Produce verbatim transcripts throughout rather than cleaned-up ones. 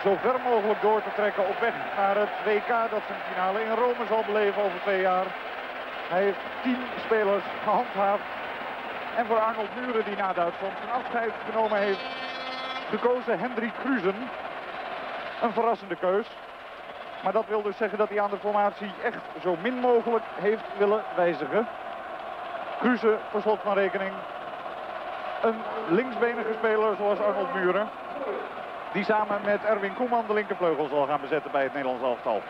zo ver mogelijk door te trekken op weg naar het W K dat zijn finale in Rome zal beleven over twee jaar. Hij heeft tien spelers gehandhaafd. En voor Arnold Mühre, die na Duitsland zijn afscheid genomen heeft, gekozen Hendrik Krusen. Een verrassende keus. Maar dat wil dus zeggen dat hij aan de formatie echt zo min mogelijk heeft willen wijzigen. Kruse, voor slot van rekening, een linksbenige speler zoals Arnold Mühre, die samen met Erwin Koeman de linkervleugel zal gaan bezetten bij het Nederlands elftal.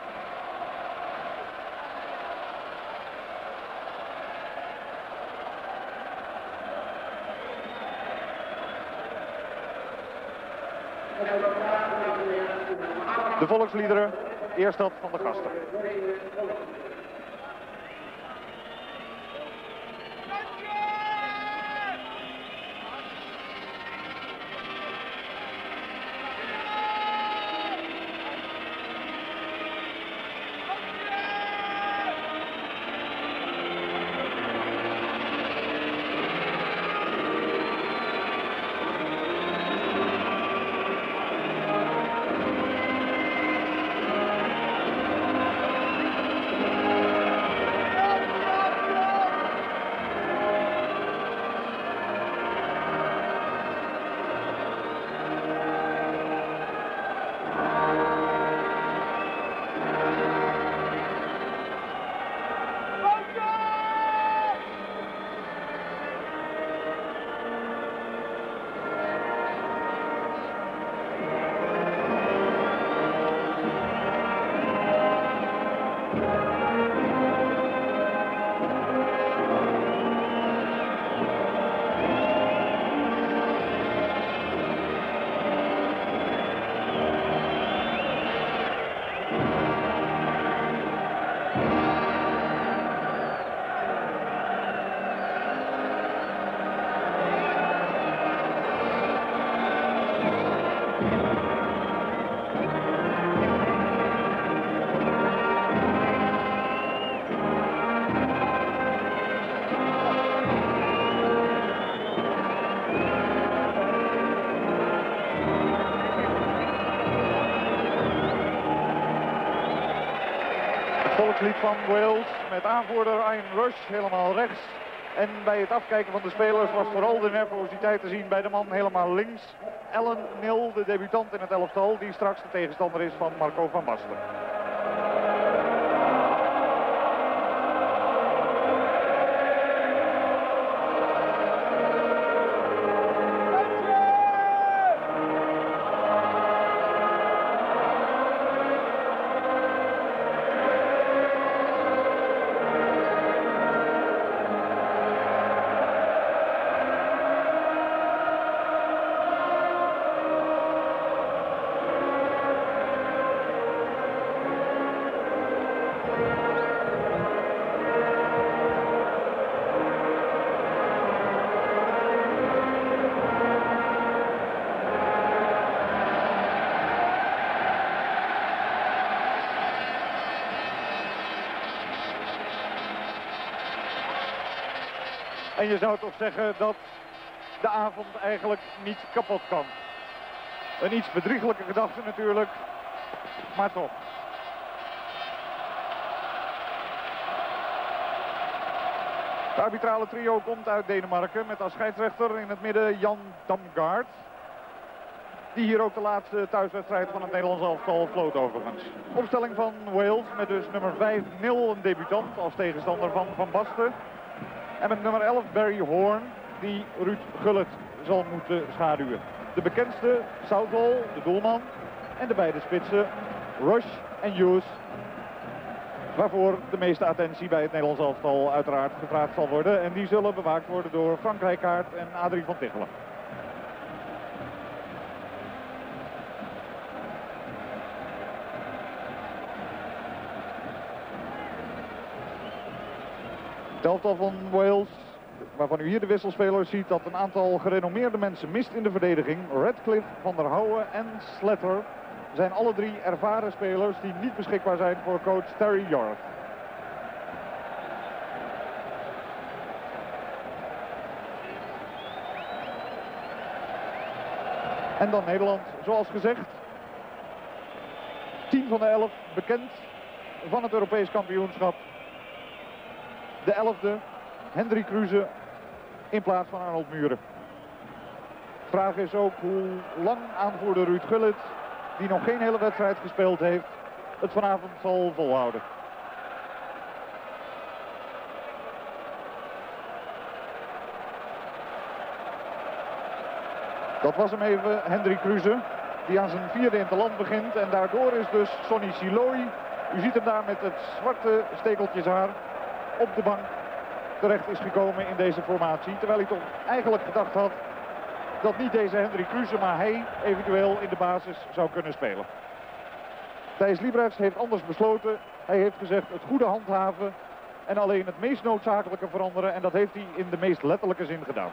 De volksliederen, eerst dat van de gasten. Volkslied van Wales met aanvoerder Ian Rush helemaal rechts. En bij het afkijken van de spelers was vooral de nervositeit te zien bij de man helemaal links. Alan Nil, de debutant in het elftal, die straks de tegenstander is van Marco van Basten. En je zou toch zeggen dat de avond eigenlijk niet kapot kan. Een iets bedriegelijke gedachte natuurlijk, maar toch. Het arbitrale trio komt uit Denemarken met als scheidsrechter in het midden Jan Damgaard. Die hier ook de laatste thuiswedstrijd van het Nederlands elftal floot overigens. Opstelling van Wales met dus nummer vijf nul, een debutant als tegenstander van Van Basten. En met nummer elf Barry Horn, die Ruud Gullit zal moeten schaduwen. De bekendste, Southall, de doelman. En de beide spitsen, Rush en Hughes. Waarvoor de meeste attentie bij het Nederlands elftal uiteraard gevraagd zal worden. En die zullen bewaakt worden door Frank Rijkaard en Adrie van Tichelen. Het elftal van Wales, waarvan u hier de wisselspelers ziet, dat een aantal gerenommeerde mensen mist in de verdediging. Radcliffe, Van der Houwen en Slater zijn alle drie ervaren spelers die niet beschikbaar zijn voor coach Terry York. En dan Nederland, zoals gezegd. tien van de elf bekend van het Europees kampioenschap. De elfde, Hendrik Kruse, in plaats van Arnold Muren. Vraag is ook hoe lang aanvoerder Ruud Gullit, die nog geen hele wedstrijd gespeeld heeft, het vanavond zal volhouden. Dat was hem even, Hendrik Kruse, die aan zijn vierde interland begint. En daardoor is dus Sonny Siloy, u ziet hem daar met het zwarte stekeltjeshaar, op de bank terecht is gekomen in deze formatie. Terwijl hij toch eigenlijk gedacht had dat niet deze Hendrik Kruse, maar hij eventueel in de basis zou kunnen spelen. Thijs Liebrechts heeft anders besloten. Hij heeft gezegd het goede handhaven en alleen het meest noodzakelijke veranderen. En dat heeft hij in de meest letterlijke zin gedaan.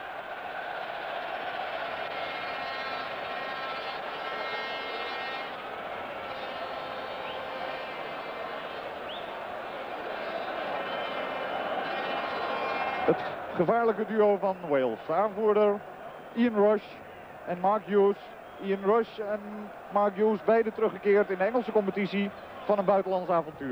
Het gevaarlijke duo van Wales. De aanvoerder Ian Rush en Mark Hughes. Ian Rush en Mark Hughes beide teruggekeerd in de Engelse competitie van een buitenlands avontuur.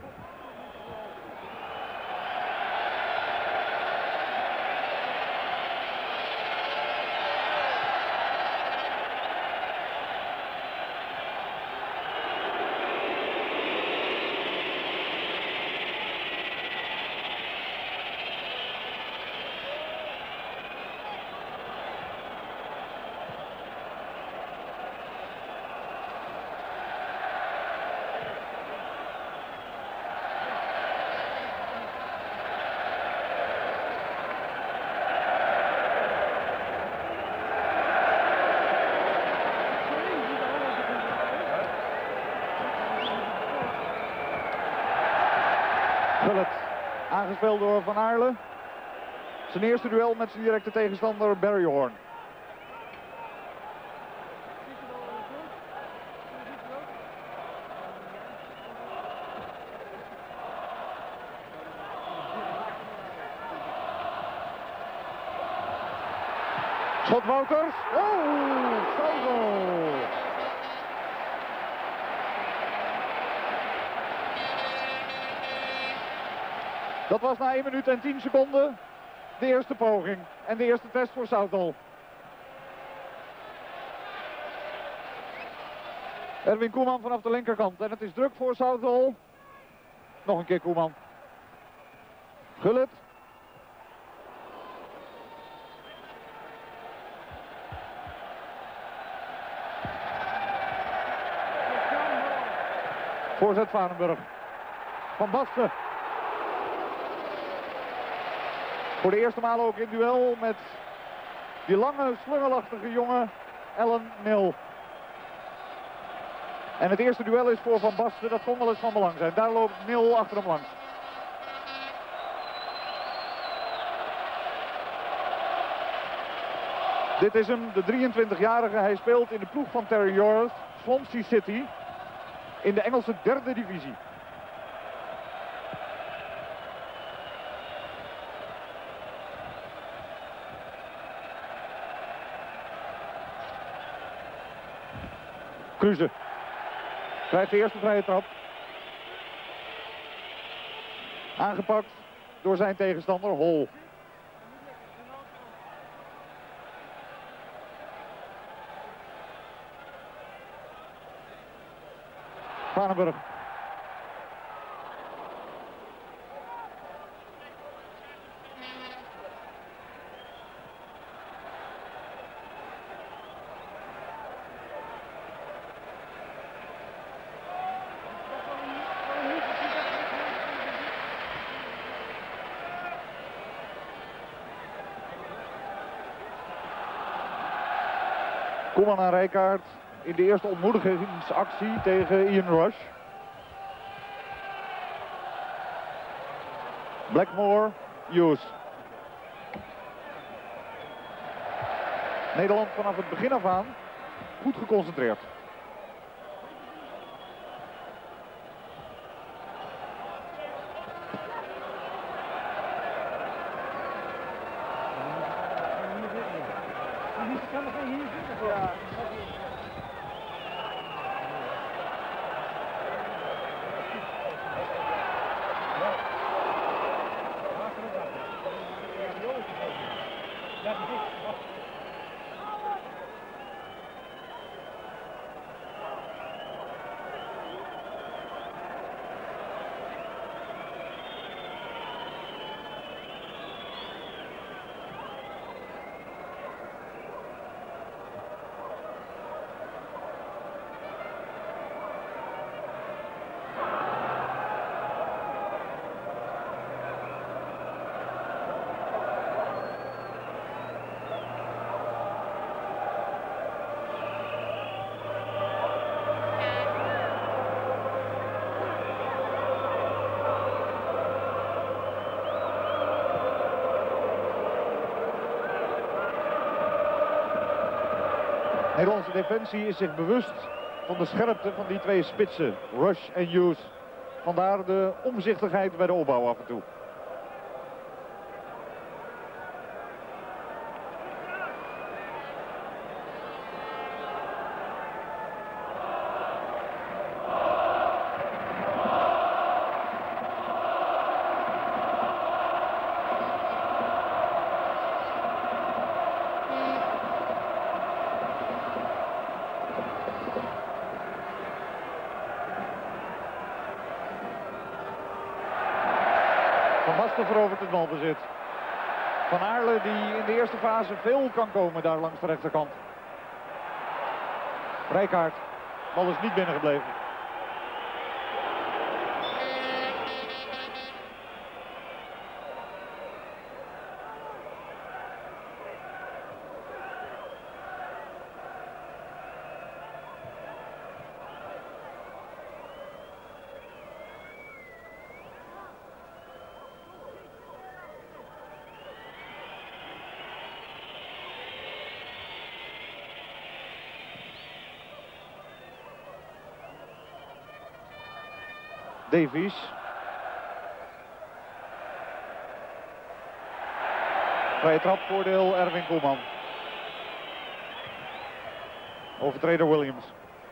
Gullit, aangespeeld door Van Aarle. Zijn eerste duel met zijn directe tegenstander Barry Horn. Schot Wouters. Oh, salvo. Dat was na één minuut en tien seconden de eerste poging en de eerste test voor Southall. Erwin Koeman vanaf de linkerkant en het is druk voor Southall. Nog een keer Koeman. Gullit. Voorzet Vanenburg. Van Basten. Voor de eerste maal ook in duel met die lange, slungelachtige jongen Ellen Nil. En het eerste duel is voor Van Basten, dat kon wel eens van belang zijn. Daar loopt Nil achter hem langs. Dit is hem, de drieëntwintigjarige. Hij speelt in de ploeg van Terry Yorath, Swansea City, in de Engelse derde divisie. Kruse krijgt de eerste vrije trap. Aangepakt door zijn tegenstander Hol. Vanenburg. Koeman aan Rijkaard in de eerste ontmoedigingsactie tegen Ian Rush. Blackmore, Hughes. Nederland vanaf het begin af aan goed geconcentreerd. Nederlandse defensie is zich bewust van de scherpte van die twee spitsen, Rush en Hughes. Vandaar de omzichtigheid bij de opbouw af en toe. Van Basten verovert het balbezit. Van Aarle die in de eerste fase veel kan komen daar langs de rechterkant. Rijkaard, bal is niet binnengebleven. Davies. Vrije trap, voordeel Erwin Koeman. Overtreder Williams.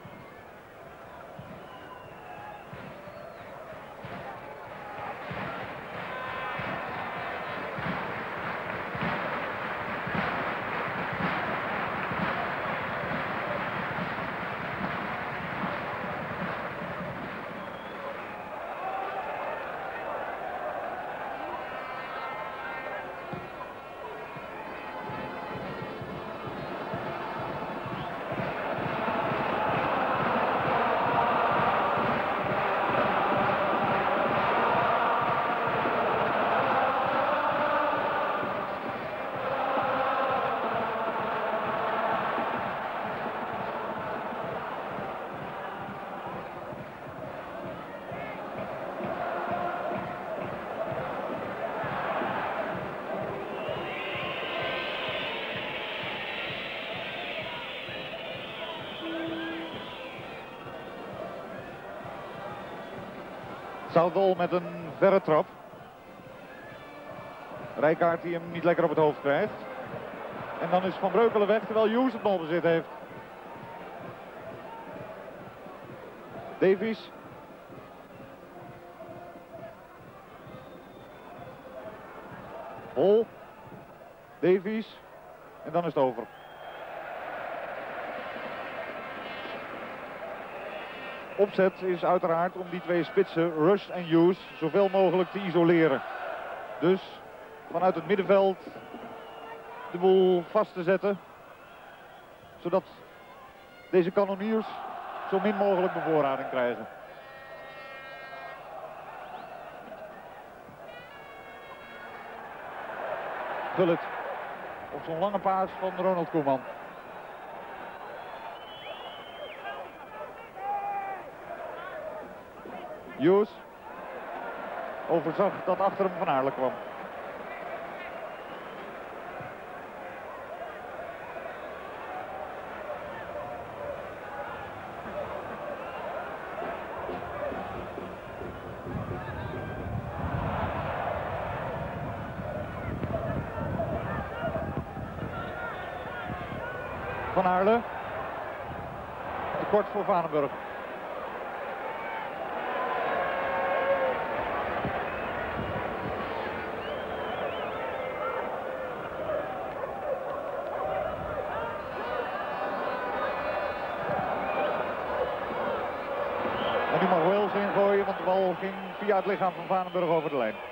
Southall met een verre trap. Rijkaard die hem niet lekker op het hoofd krijgt. En dan is Van Breukelen weg terwijl Hughes het balbezit heeft. Davies. Hol. Davies. En dan is het over. Opzet is uiteraard om die twee spitsen, Rush en Hughes, zoveel mogelijk te isoleren. Dus vanuit het middenveld de boel vast te zetten. Zodat deze kanoniers zo min mogelijk bevoorrading krijgen. Gullit op zo'n lange paas van Ronald Koeman. Hughes overzag dat achter hem Van Aarle kwam. Van Aarle. Tekort voor Vanenburg. En nu mag Wales ingooien, want de bal ging via het lichaam van Vanenburg over de lijn.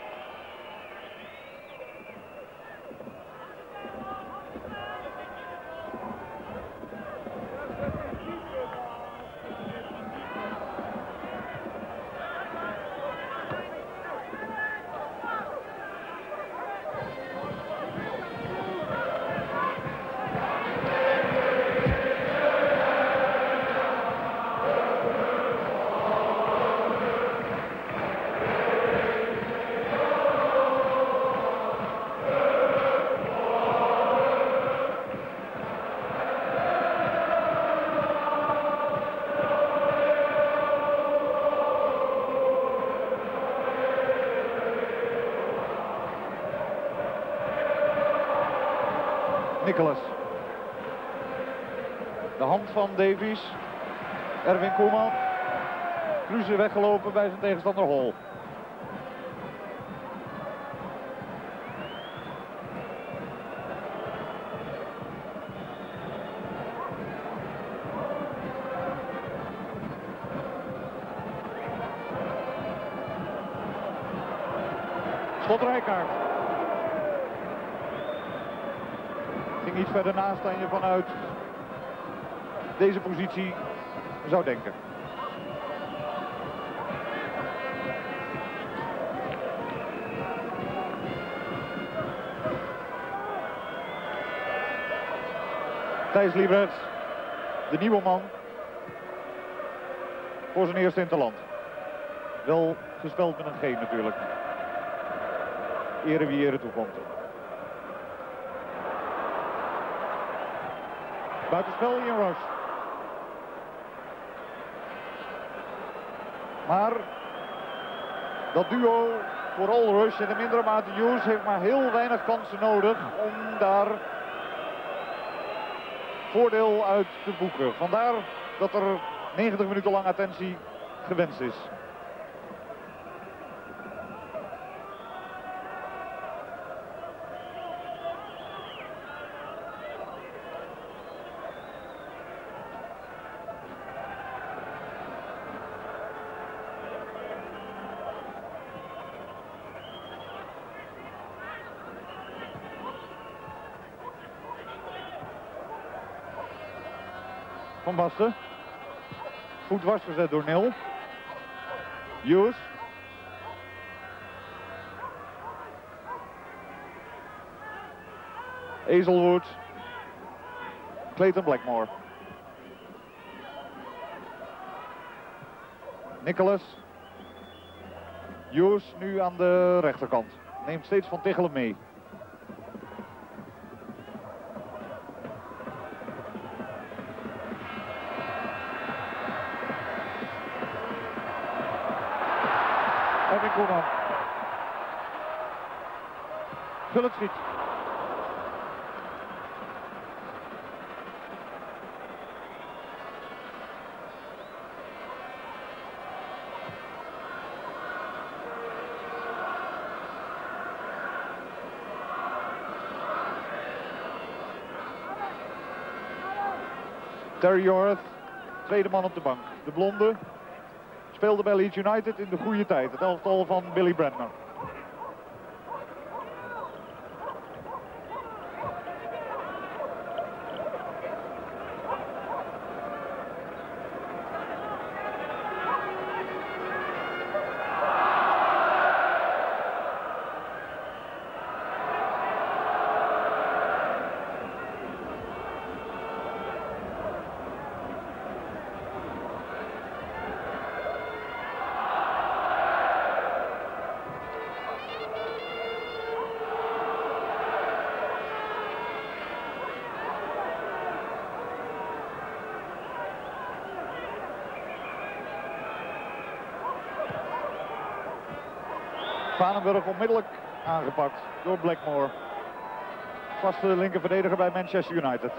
Nicholas. De hand van Davies. Erwin Koeman. Kluse weggelopen bij zijn tegenstander Hall. Schot Rijkaard. Ging iets verder naast dan je vanuit deze positie zou denken. Thijs Liebrechts, de nieuwe man voor zijn eerste interland. Wel gespeld met een G natuurlijk. Ere wie ere toekomt. Buitenspel Ian Rush. Maar dat duo voor All Rush en de mindere mate Hughes heeft maar heel weinig kansen nodig om daar voordeel uit te boeken. Vandaar dat er negentig minuten lang attentie gewenst is. Van Basten. Goed dwars gezet door Nil. Hughes. Hazelwood. Clayton Blackmore. Nicholas. Hughes nu aan de rechterkant. Neemt steeds Van Tichelen mee. Erwin Koeman. Vul het schiet. Terry Orth, tweede man op de bank. De blonde speelde bij Leeds United in de goede tijd. Het elftal van Billy Brandner. Vanenburg onmiddellijk aangepakt door Blackmore. Vaste linkerverdediger bij Manchester United.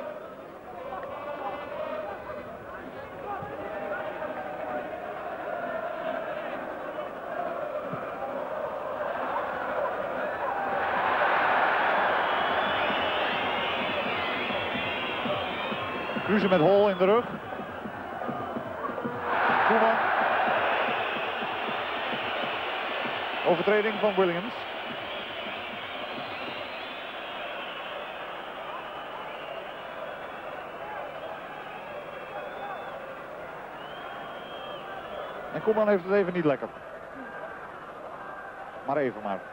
Kluse met Hall in de rug. Koeman. Overtreding van Williams. En Koeman heeft het even niet lekker. Maar even maar.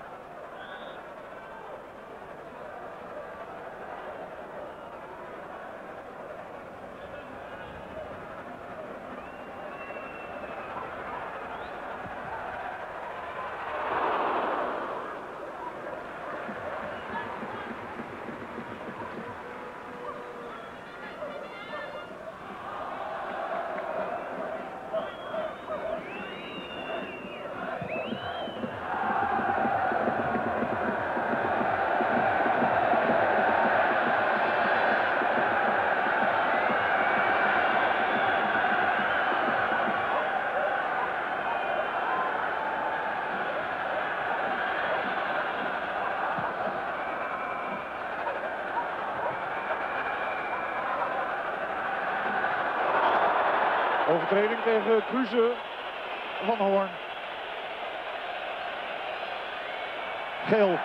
overtreding tegen Kruse van Hoorn. Geel.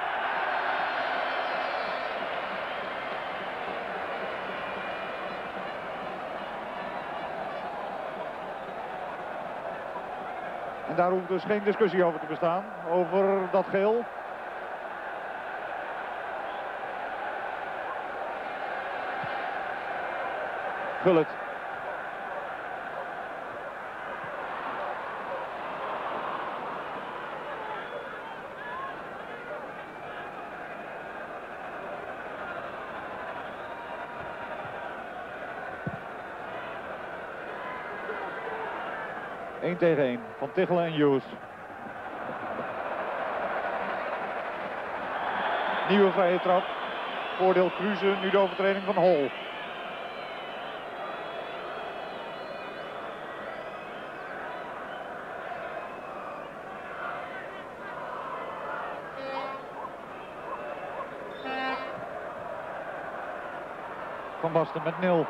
En daar hoeft dus geen discussie over te bestaan, over dat geel. Gullit. één tegen één van Tichelen en Hughes. Nieuwe vrije trap. Voordeel Kruse, nu de overtreding van Hol. Van Basten met nul.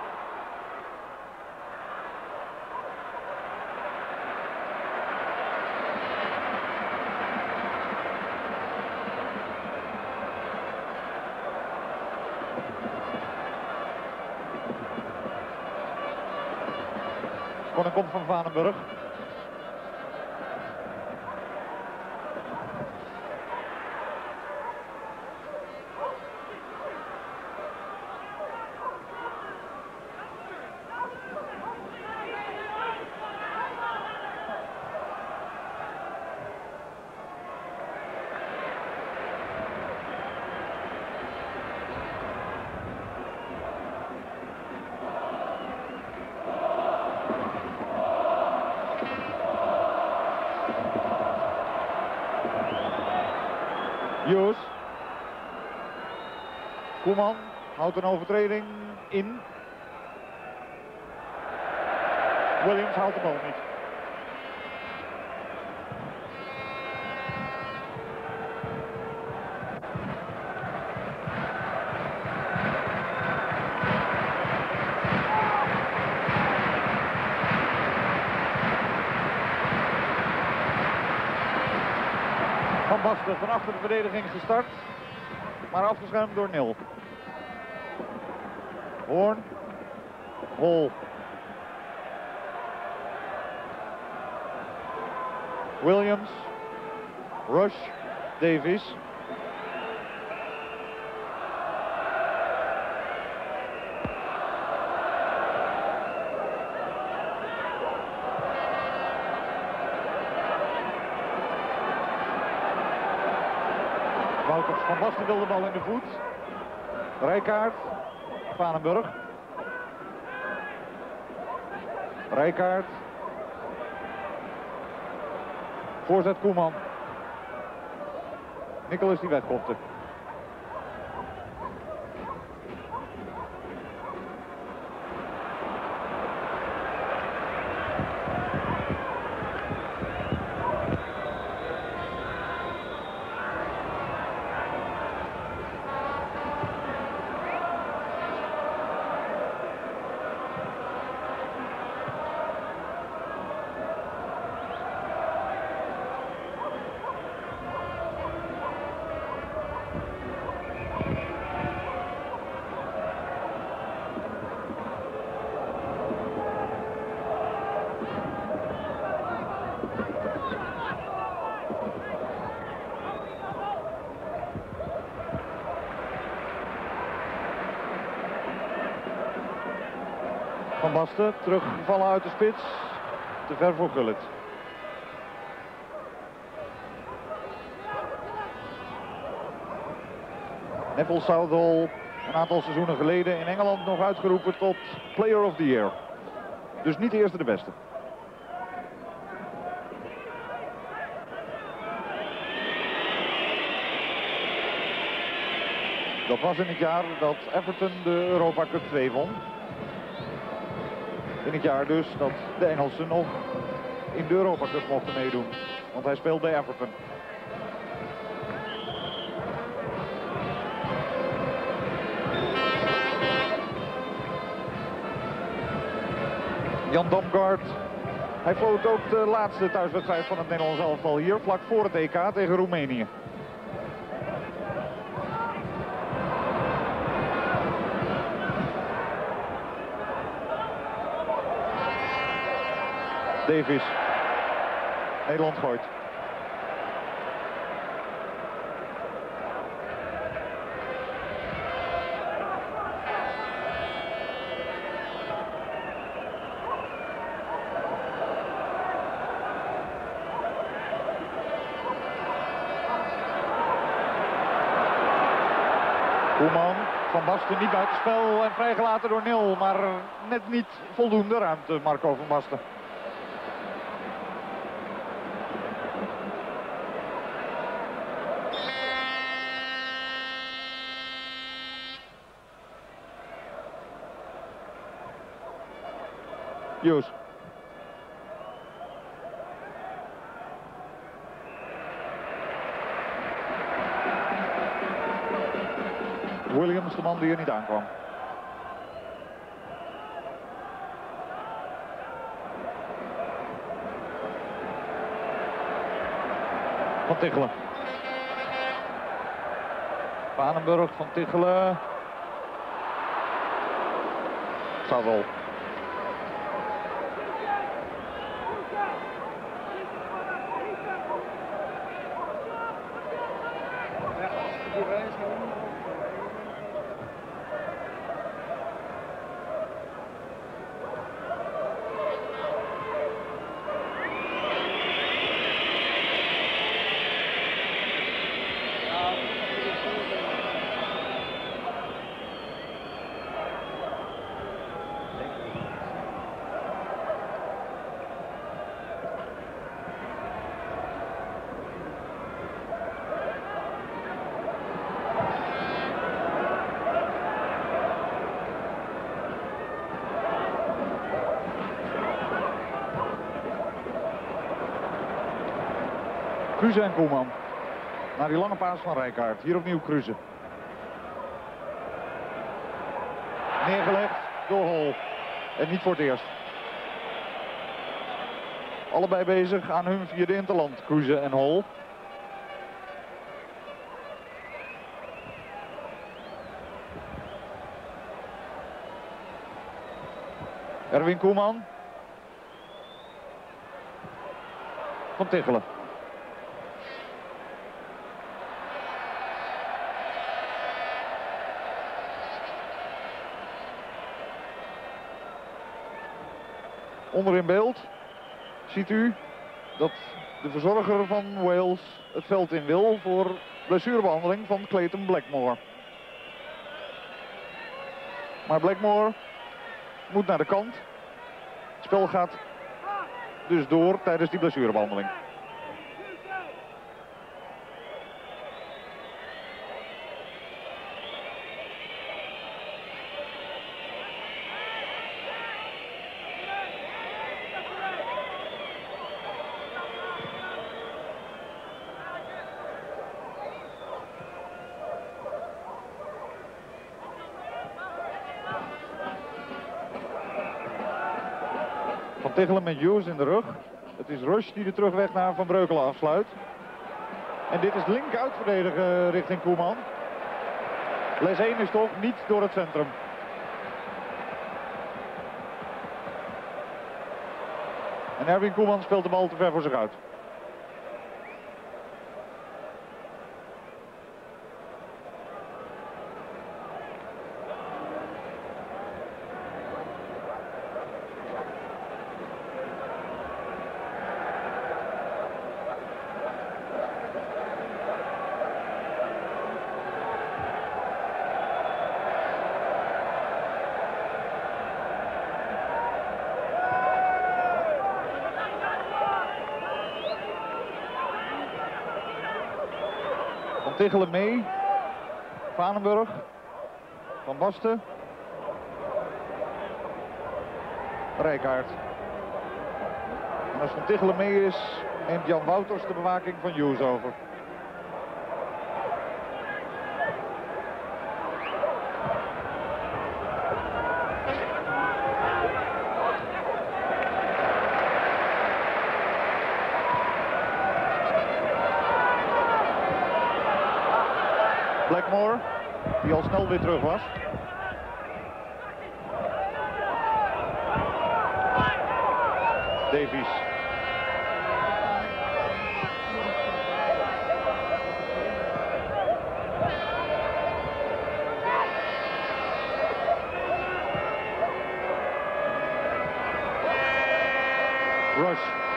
Corner komt van Vanenburg. Hughes. Koeman houdt een overtreding in. Williams houdt de bal niet. Van Basten van achter de verdediging gestart, maar afgeschermd door Nil. Hoorn. Hol. Williams. Rush. Davies. Wouters. Van Basten wil de bal in de voet. Rijkaard. Vanenburg. Rijkaard. Voorzet Koeman. Nicolas die wegkopte. Van Basten teruggevallen uit de spits. Te ver voor Gullit. Neville Southall een aantal seizoenen geleden in Engeland nog uitgeroepen tot Player of the Year. Dus niet de eerste de beste. Dat was in het jaar dat Everton de Europa Cup twee won. In het jaar dus dat de Engelsen nog in de Europa Cup mochten meedoen. Want hij speelt bij Everton. Jan Damgaard Hij floot ook de laatste thuiswedstrijd van het Nederlands elftal hier, vlak voor het E K tegen Roemenië. Davis. Nederland gooit. Koeman, Van Basten niet buitenspel en vrijgelaten door Nil, maar net niet voldoende ruimte, Marco van Basten. Hughes. Williams, de man die er niet aankwam. Van Tichelen. Vanenburg, Van Tichelen. Zou wel. Kruse en Koeman. Naar die lange paas van Rijkaard. Hier opnieuw Kruse. Neergelegd door Hol. En niet voor het eerst. Allebei bezig aan hun vierde interland. Kruse en Hol. Erwin Koeman. Van Tichelen. Onder in beeld ziet u dat de verzorger van Wales het veld in wil voor blessurebehandeling van Clayton Blackmore. Maar Blackmore moet naar de kant. Het spel gaat dus door tijdens die blessurebehandeling. Van Tichelen met Hughes in de rug. Het is Rush die de terugweg naar Van Breukelen afsluit. En dit is link uitverdedigen richting Koeman. Les één is toch niet door het centrum. En Erwin Koeman speelt de bal te ver voor zich uit. Van Tichelen mee. Vanenburg. Van Basten. Rijkaard. En als Van Tichelen mee is, neemt Jan Wouters de bewaking van Hughes over. Blackmore, die al snel weer terug was. Davies. Rush.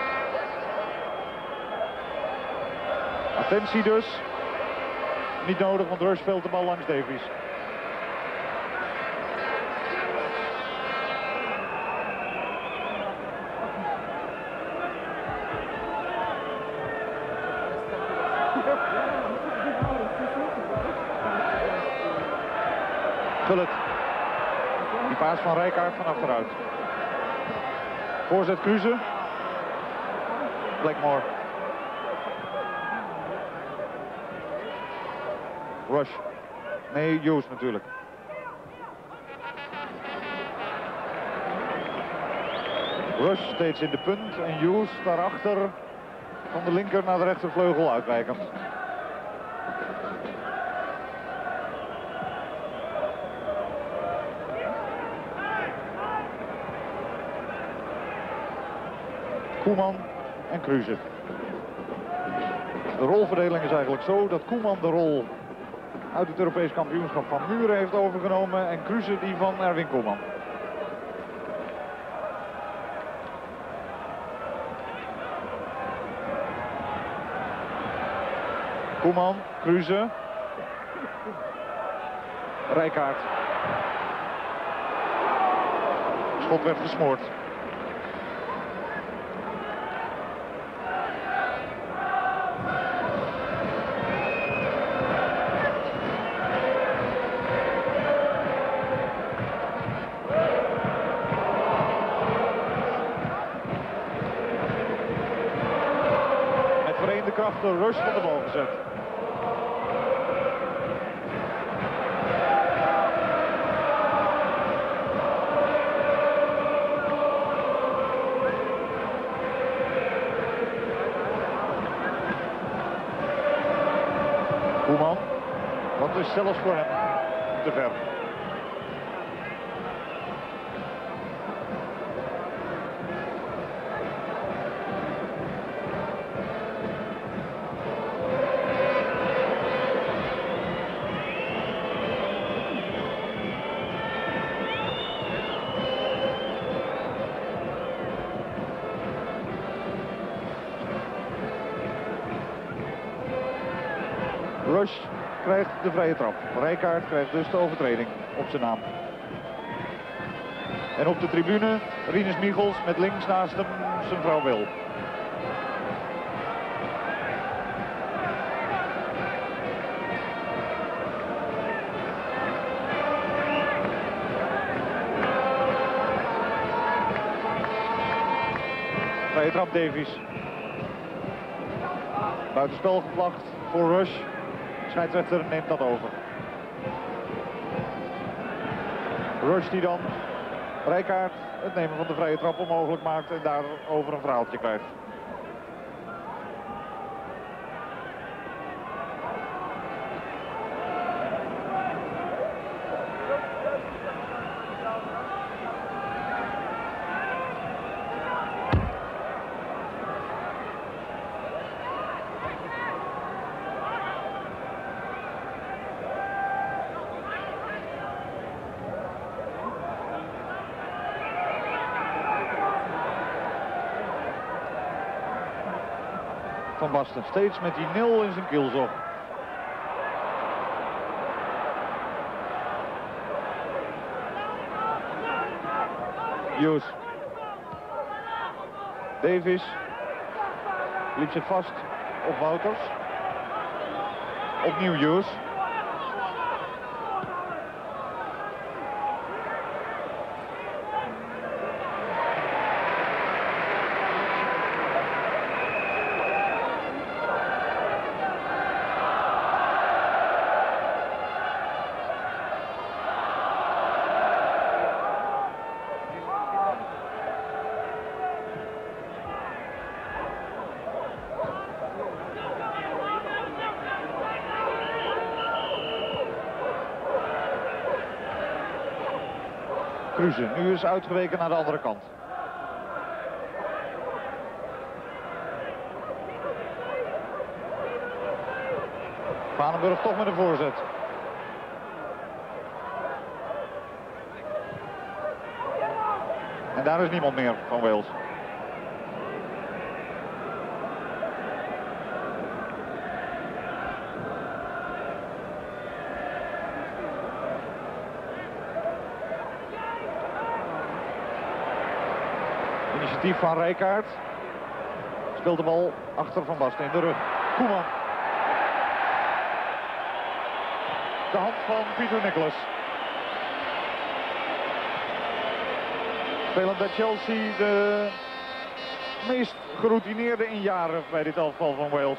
Attentie dus. Niet nodig, want Rush speelt de bal langs Davies. Gullit. Die paas van Rijkaard van achteruit. Voorzet Kruse. Blackmore. Rush. Nee, Hughes natuurlijk. Rush steeds in de punt en Hughes daarachter van de linker naar de rechtervleugel uitwijkend. Koeman en Kruse. De rolverdeling is eigenlijk zo dat Koeman de rol uit het Europees kampioenschap van Muren heeft overgenomen en Kruse die van Erwin Koeman. Koeman, Kruse, Rijkaard. Schot werd gesmoord. De Rush van de bal gezet. Koeman, dat is zelfs voor hem te ver. Rush krijgt de vrije trap. Rijkaard krijgt dus de overtreding op zijn naam. En op de tribune Rinus Michels met links naast hem zijn vrouw Wil. Vrije trap Davies. Buitenspel gevlacht voor Rush. Scheidsrechter neemt dat over. Rush die dan Rijkaard het nemen van de vrije trap onmogelijk maakt en daarover een verhaaltje krijgt. Van Basten steeds met die nul in zijn kielzog. Hughes. Davies. Liep zich vast op Wouters. Opnieuw Hughes. Kruse nu is uitgeweken naar de andere kant. Vanenburg toch met een voorzet. En daar is niemand meer van Wales. Initiatief van Rijkaard. Speelt de bal achter Van Basten in de rug. Koeman. De hand van Pieter Nicholas. Spelend bij Chelsea de meest geroutineerde in jaren bij dit elftal van Wales.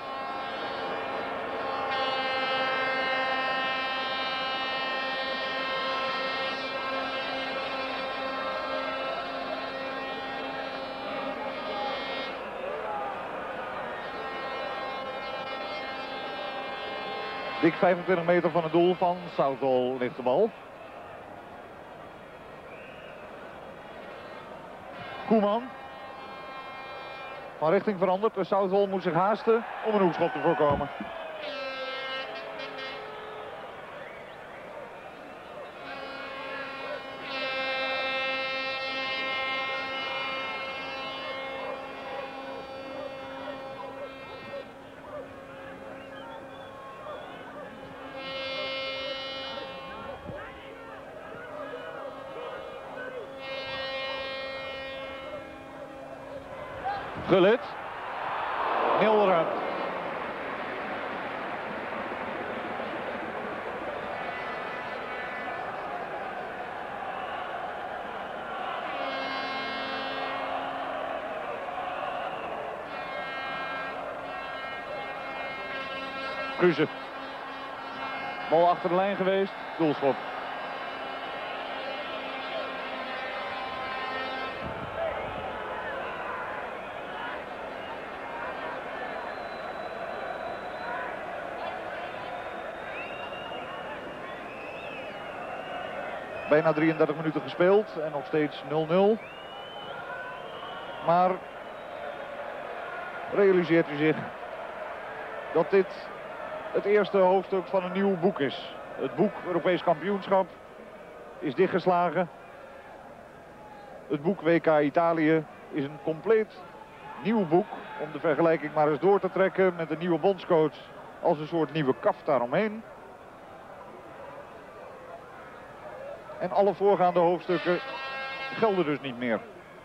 Dik vijfentwintig meter van het doel van Southall ligt de bal. Koeman. Van richting veranderd. De Southall moet zich haasten om een hoekschop te voorkomen. Gullit. Nul ruimte. Kruse. Bal achter de lijn geweest. Doelschop. Bijna drieëndertig minuten gespeeld en nog steeds nul nul. Maar realiseert u zich dat dit het eerste hoofdstuk van een nieuw boek is. Het boek Europees kampioenschap is dichtgeslagen. Het boek W K Italië is een compleet nieuw boek. Om de vergelijking maar eens door te trekken met de nieuwe bondscoach als een soort nieuwe kaf daaromheen. En alle voorgaande hoofdstukken gelden dus niet meer.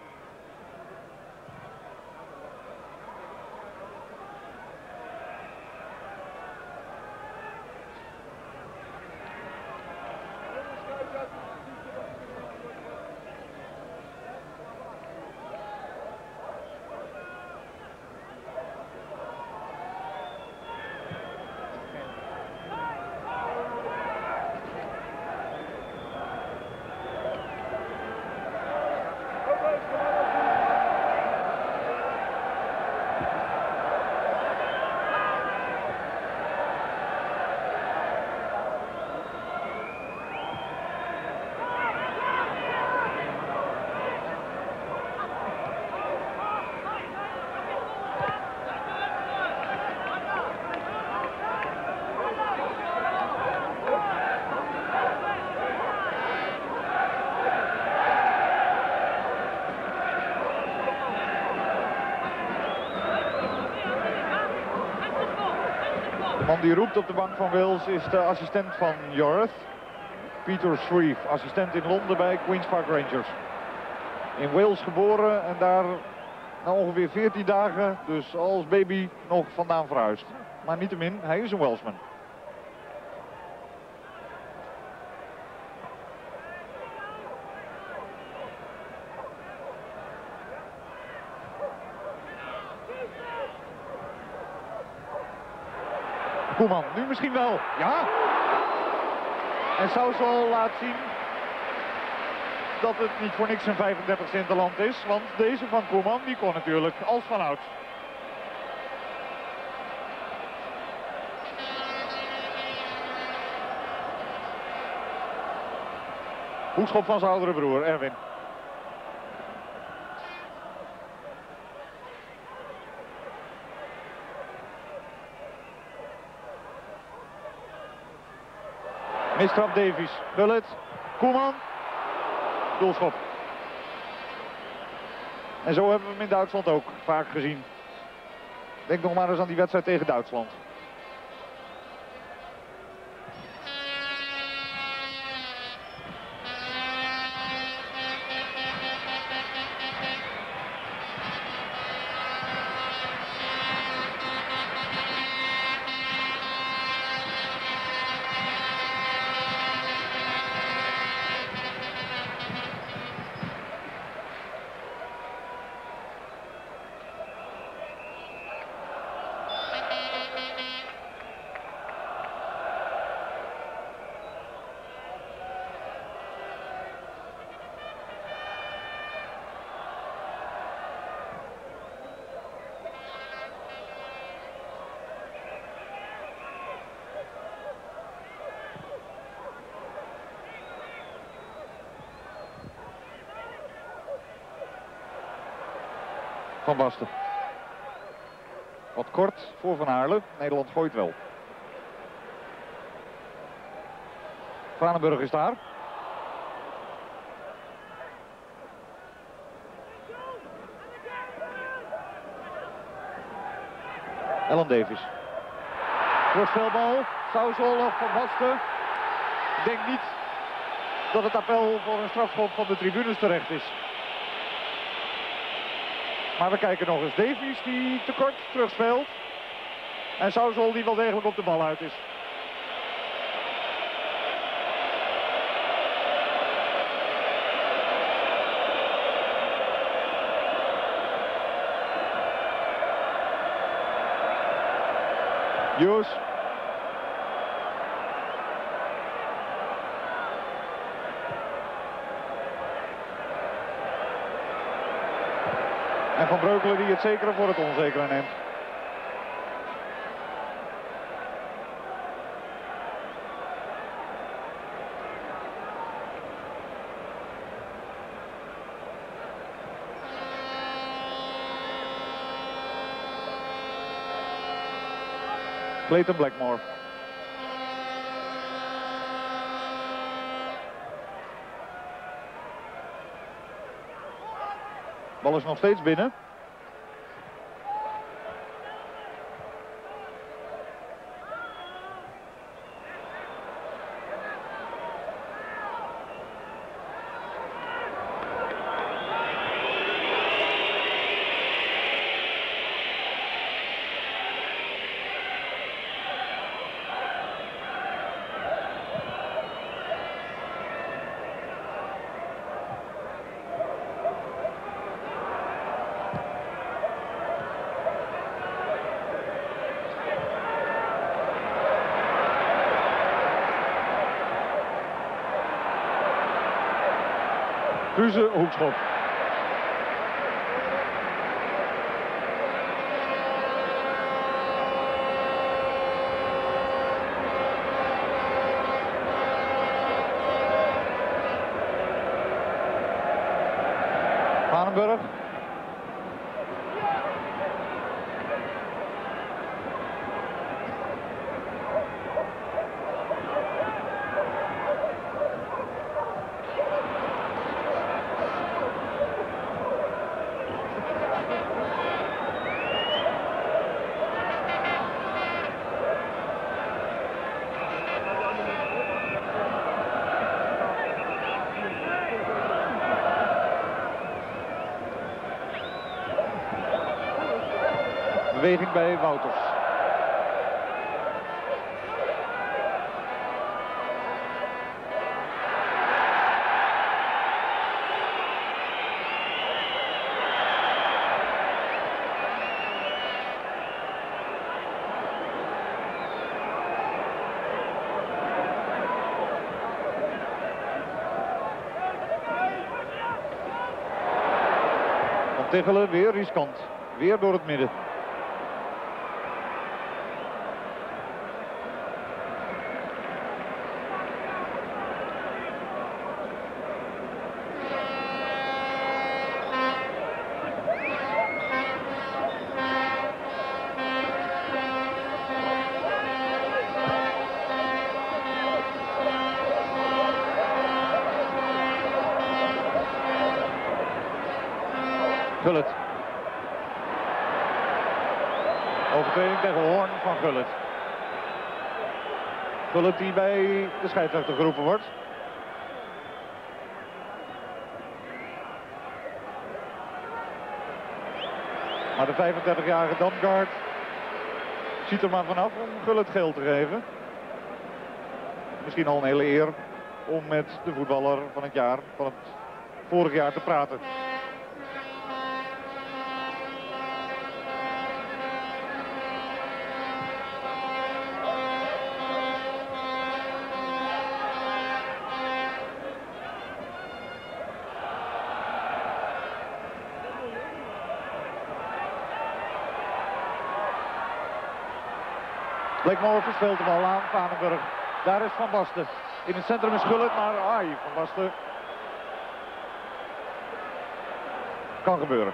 De man die roept op de bank van Wales is de assistent van Jorith. Peter Shreve, assistent in Londen bij Queen's Park Rangers. In Wales geboren en daar na ongeveer veertien dagen, dus als baby, nog vandaan verhuisd. Maar niettemin, hij is een Welshman. Koeman, nu misschien wel. Ja. En Southall laat zien dat het niet voor niks een vijfendertigste interland is. Want deze van Koeman, die kon natuurlijk als vanouds. Hoekschop van zijn oudere broer, Erwin. Mistrap Davies. Gullit. Koeman. Doelschop. En zo hebben we hem in Duitsland ook vaak gezien. Denk nog maar eens aan die wedstrijd tegen Duitsland. Van Basten. Wat kort voor Van Aarle. Nederland gooit wel. Vanenburg is daar. Ellen Davies. Voorspelbal. Sauzol of Van Basten. Ik denk niet dat het appel voor een strafschop van de tribunes terecht is. Maar we kijken nog eens. Davies die tekort terugspeelt. En Sauzol die wel degelijk op de bal uit is. Joos. En Van Breukelen die het zekere voor het onzekere neemt. Clayton Blackmore. Bal is nog steeds binnen. Kruse, hoekschop. Vanenburg. Beweging bij Wouters. Van Tichelen weer riskant. Weer door het midden. Gullit. Overtreding tegen Hoorn van Gullit. Gullit die bij de scheidsrechter geroepen wordt. Maar de vijfendertigjarige Damgaard ziet er maar vanaf om Gullit geel te geven. Misschien al een hele eer om met de voetballer van het jaar, van het vorig jaar te praten. Blackmore verspeelt de bal aan Vanenburg. Daar is Van Basten. In het centrum is Gullit, maar ai, Van Basten. Kan gebeuren.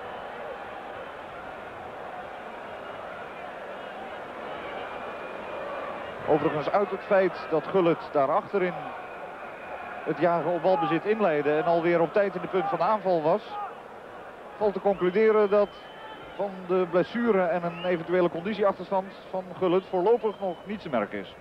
Overigens uit het feit dat Gullit daar achterin het jagen op balbezit inleidde en alweer op tijd in de punt van de aanval was, valt te concluderen dat van de blessure en een eventuele conditieachterstand van Gullit voorlopig nog niets te merken is.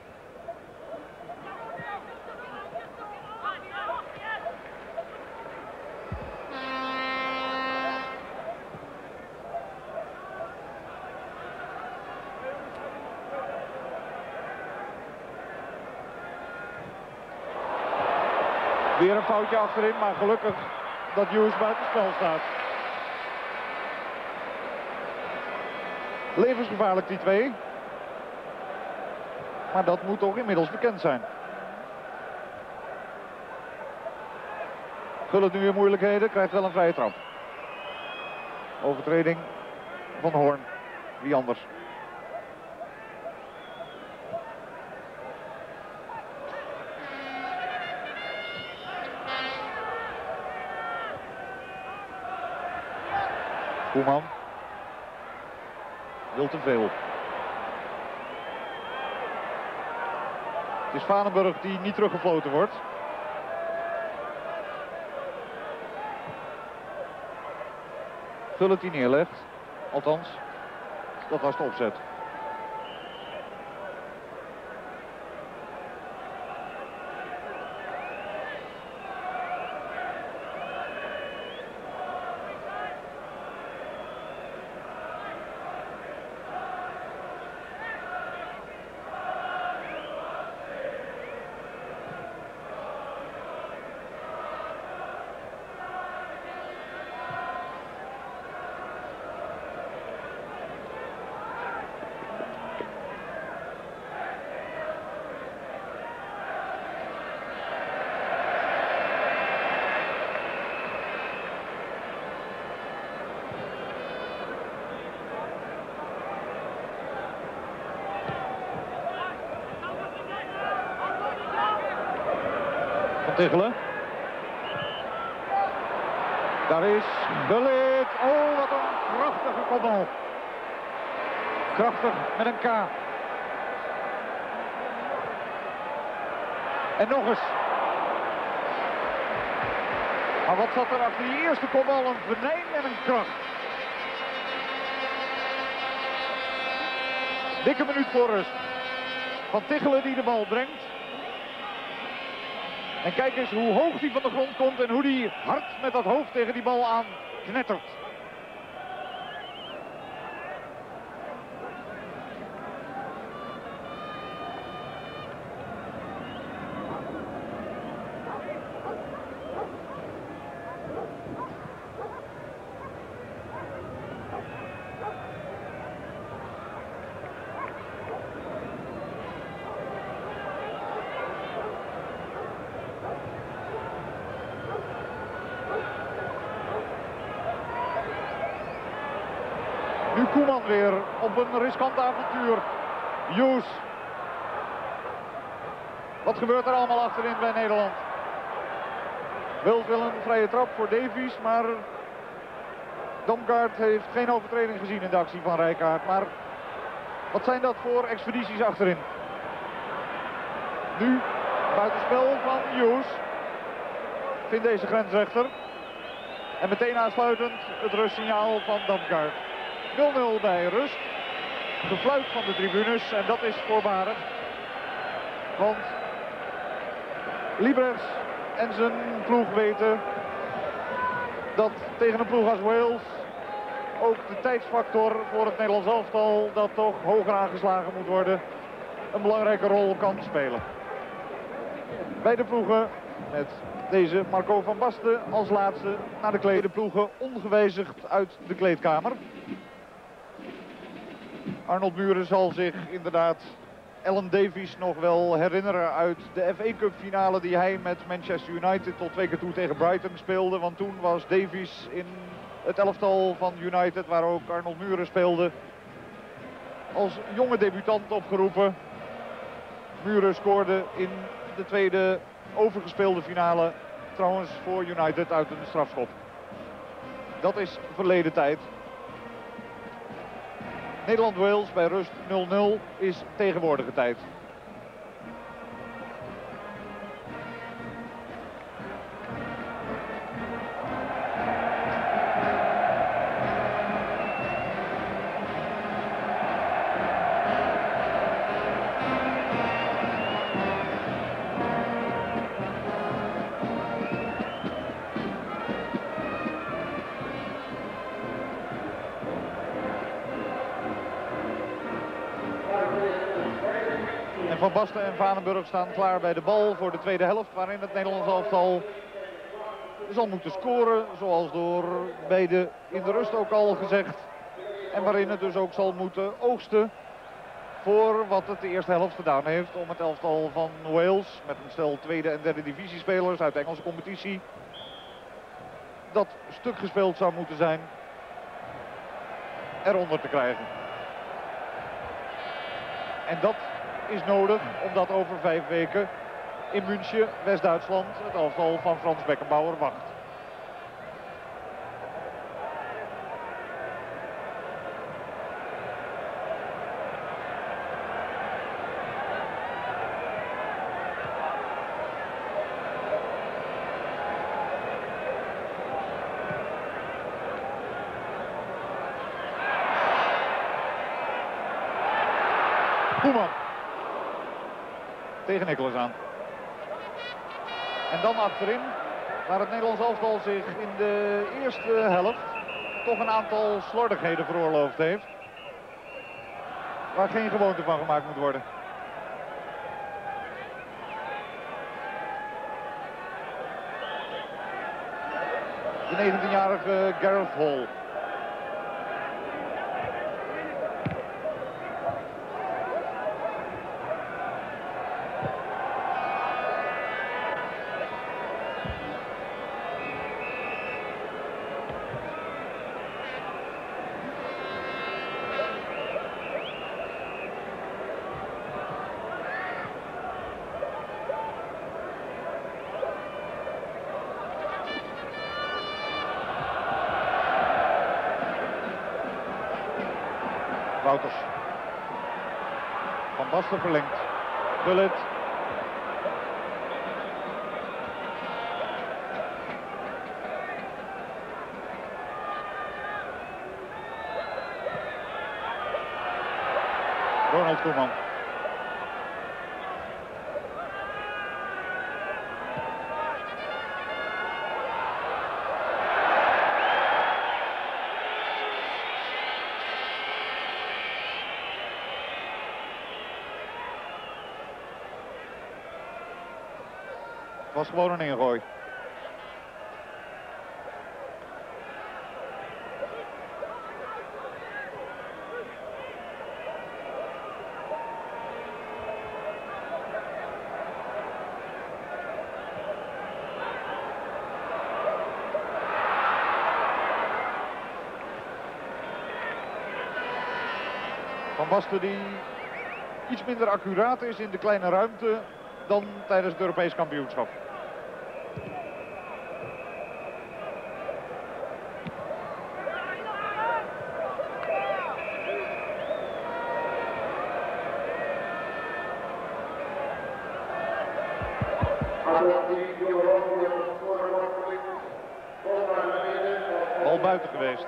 Weer een foutje achterin, maar gelukkig dat Hughes buitenspel staat. Levensgevaarlijk die twee. Maar dat moet toch inmiddels bekend zijn. Gullit nu weer moeilijkheden, krijgt wel een vrije trap. Overtreding van Hoorn. Wie anders? Koeman. Wil te veel. Het is Vanenburg die niet teruggefloten wordt. Gullit die neerlegt. Althans, dat was de opzet. Tichelen. Daar is Gullit. Oh, wat een krachtige kopbal. Krachtig met een K. En nog eens. Maar wat zat er achter die eerste kopbal? Een venijn en een kracht. Dikke minuut voor rust. Van Tichelen die de bal brengt. En kijk eens hoe hoog die van de grond komt en hoe die hard met dat hoofd tegen die bal aan knettert. Nu Koeman weer op een riskant avontuur. Hughes. Wat gebeurt er allemaal achterin bij Nederland? Wild wil een vrije trap voor Davies, maar Damgaard heeft geen overtreding gezien in de actie van Rijkaard. Maar wat zijn dat voor expedities achterin? Nu buitenspel van Hughes. Vindt deze grensrechter. En meteen aansluitend het rustsignaal van Damgaard. nul nul bij rust. Gefluit van de tribunes en dat is voorbarig. Want Liebrechts en zijn ploeg weten dat tegen een ploeg als Wales ook de tijdsfactor voor het Nederlands elftal dat toch hoger aangeslagen moet worden een belangrijke rol kan spelen. Beide ploegen met deze Marco van Basten als laatste naar de kleed. De ploegen ongewijzigd uit de kleedkamer. Arnold Muren zal zich inderdaad Alan Davies nog wel herinneren uit de F A Cup finale die hij met Manchester United tot twee keer toe tegen Brighton speelde. Want toen was Davies in het elftal van United, waar ook Arnold Muren speelde, als jonge debutant opgeroepen. Muren scoorde in de tweede overgespeelde finale trouwens voor United uit een strafschop. Dat is verleden tijd. Nederland-Wales bij rust nul nul is tegenwoordige tijd. Van Basten en Vanenburg staan klaar bij de bal voor de tweede helft, waarin het Nederlands elftal zal moeten scoren, zoals door beide in de rust ook al gezegd. En waarin het dus ook zal moeten oogsten voor wat het de eerste helft gedaan heeft om het elftal van Wales, met een stel tweede en derde divisiespelers uit de Engelse competitie, dat stuk gespeeld zou moeten zijn, eronder te krijgen. En dat is nodig omdat over vijf weken in München, West-Duitsland, het elftal van Frans Beckenbauer wacht. Koeman tegen Nicolas aan. En dan achterin, waar het Nederlands elftal zich in de eerste helft toch een aantal slordigheden veroorloofd heeft. Waar geen gewoonte van gemaakt moet worden. De negentienjarige Gareth Hall. Wouters. Van Basten verlengt. Gullit. Ronald Koeman. Was gewoon een ingooi. Van Basten die iets minder accuraat is in de kleine ruimte dan tijdens het Europees kampioenschap. Bal buiten geweest.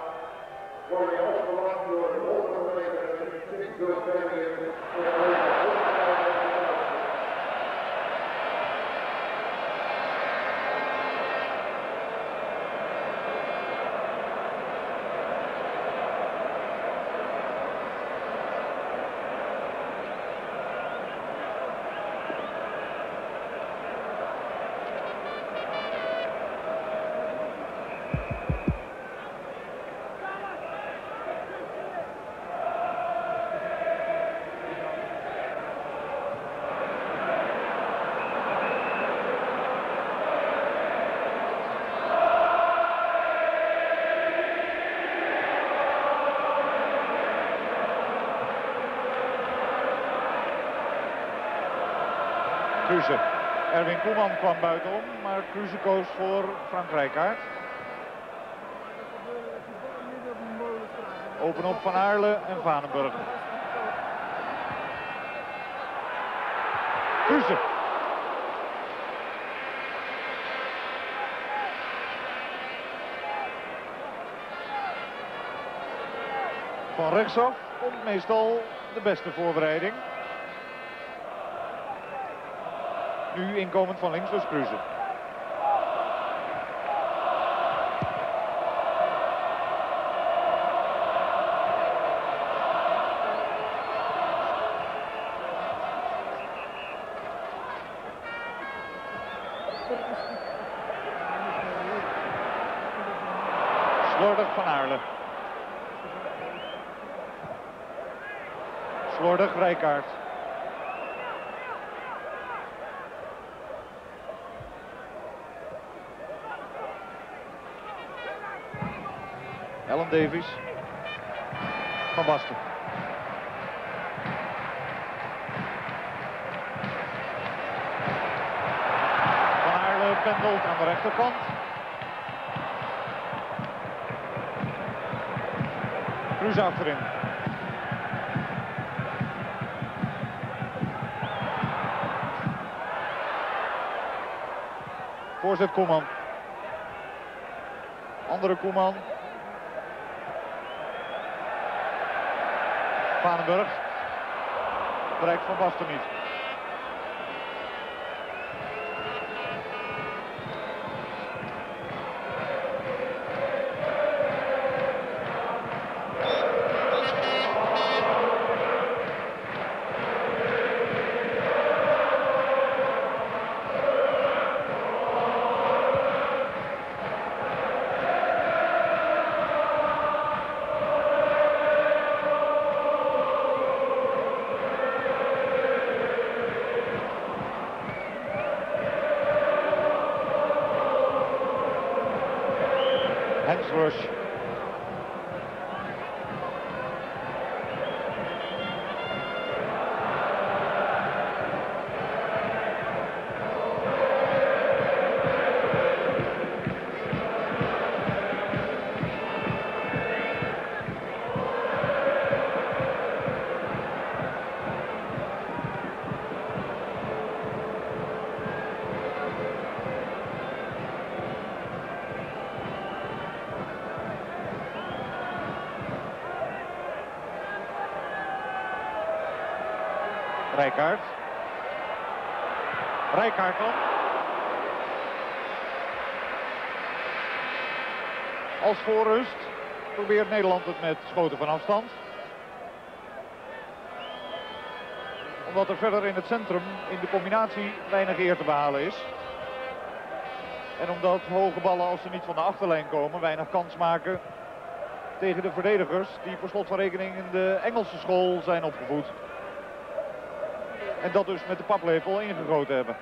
Kruse. Erwin Koeman kwam buitenom, maar Kruse koos voor Frank Rijkaard. Open op Van Aarle en Vanenburg. Kruse. Van rechtsaf komt meestal de beste voorbereiding. Nu inkomend van links, dus Kruse. Slordig Van Aarle. Slordig Rijkaard. Ellen Davies. Van Basten. Van Aarle pendelt aan de rechterkant. Kruse achterin. Voorzet Koeman. Andere Koeman. Vanenburg. Bereikt Van Basten niet. Rush. Rijkaard. Rijkaard dan. Als voorrust probeert Nederland het met schoten van afstand. Omdat er verder in het centrum in de combinatie weinig eer te behalen is. En omdat hoge ballen, als ze niet van de achterlijn komen, weinig kans maken tegen de verdedigers die per slot van rekening in de Engelse school zijn opgevoed. En dat dus met de paplepel ingegoten hebben.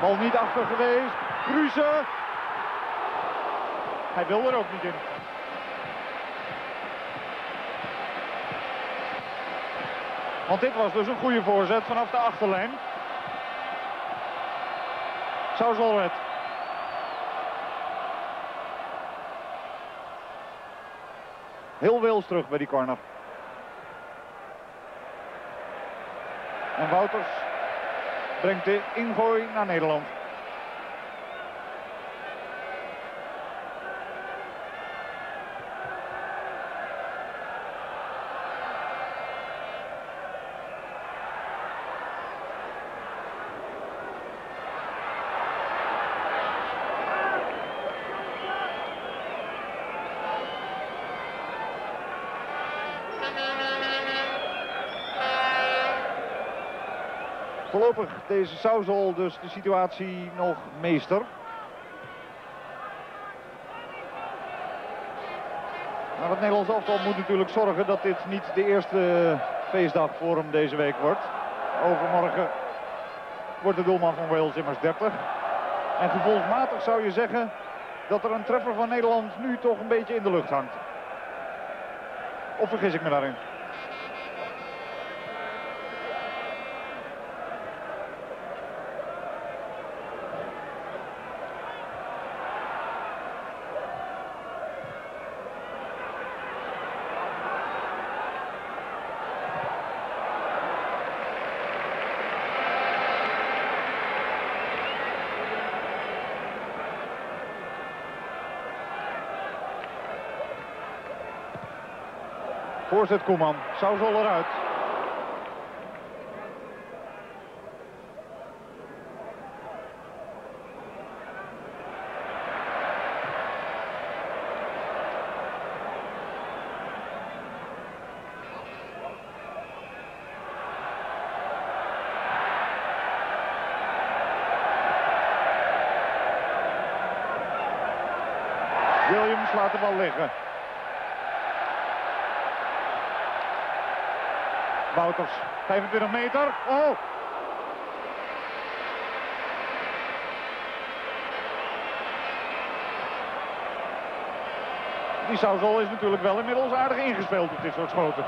Bal niet achter geweest. Kruse. Hij wil er ook niet in. Want dit was dus een goede voorzet vanaf de achterlijn. Sauzol-Red. Heel Wales terug bij die corner. En Wouters brengt de ingooi naar Nederland. Voorlopig deze Sauzol dus de situatie nog meester. Maar het Nederlands elftal moet natuurlijk zorgen dat dit niet de eerste feestdag voor hem deze week wordt. Overmorgen wordt de doelman van Wales immers dertig. En gevoelsmatig zou je zeggen dat er een treffer van Nederland nu toch een beetje in de lucht hangt. Of vergis ik me daarin? Voorzet Koeman, Sauzol eruit. Williams laat de bal liggen. Wouters, vijfentwintig meter. Oh! Die Sauzol is natuurlijk wel inmiddels aardig ingespeeld op dit soort schoten.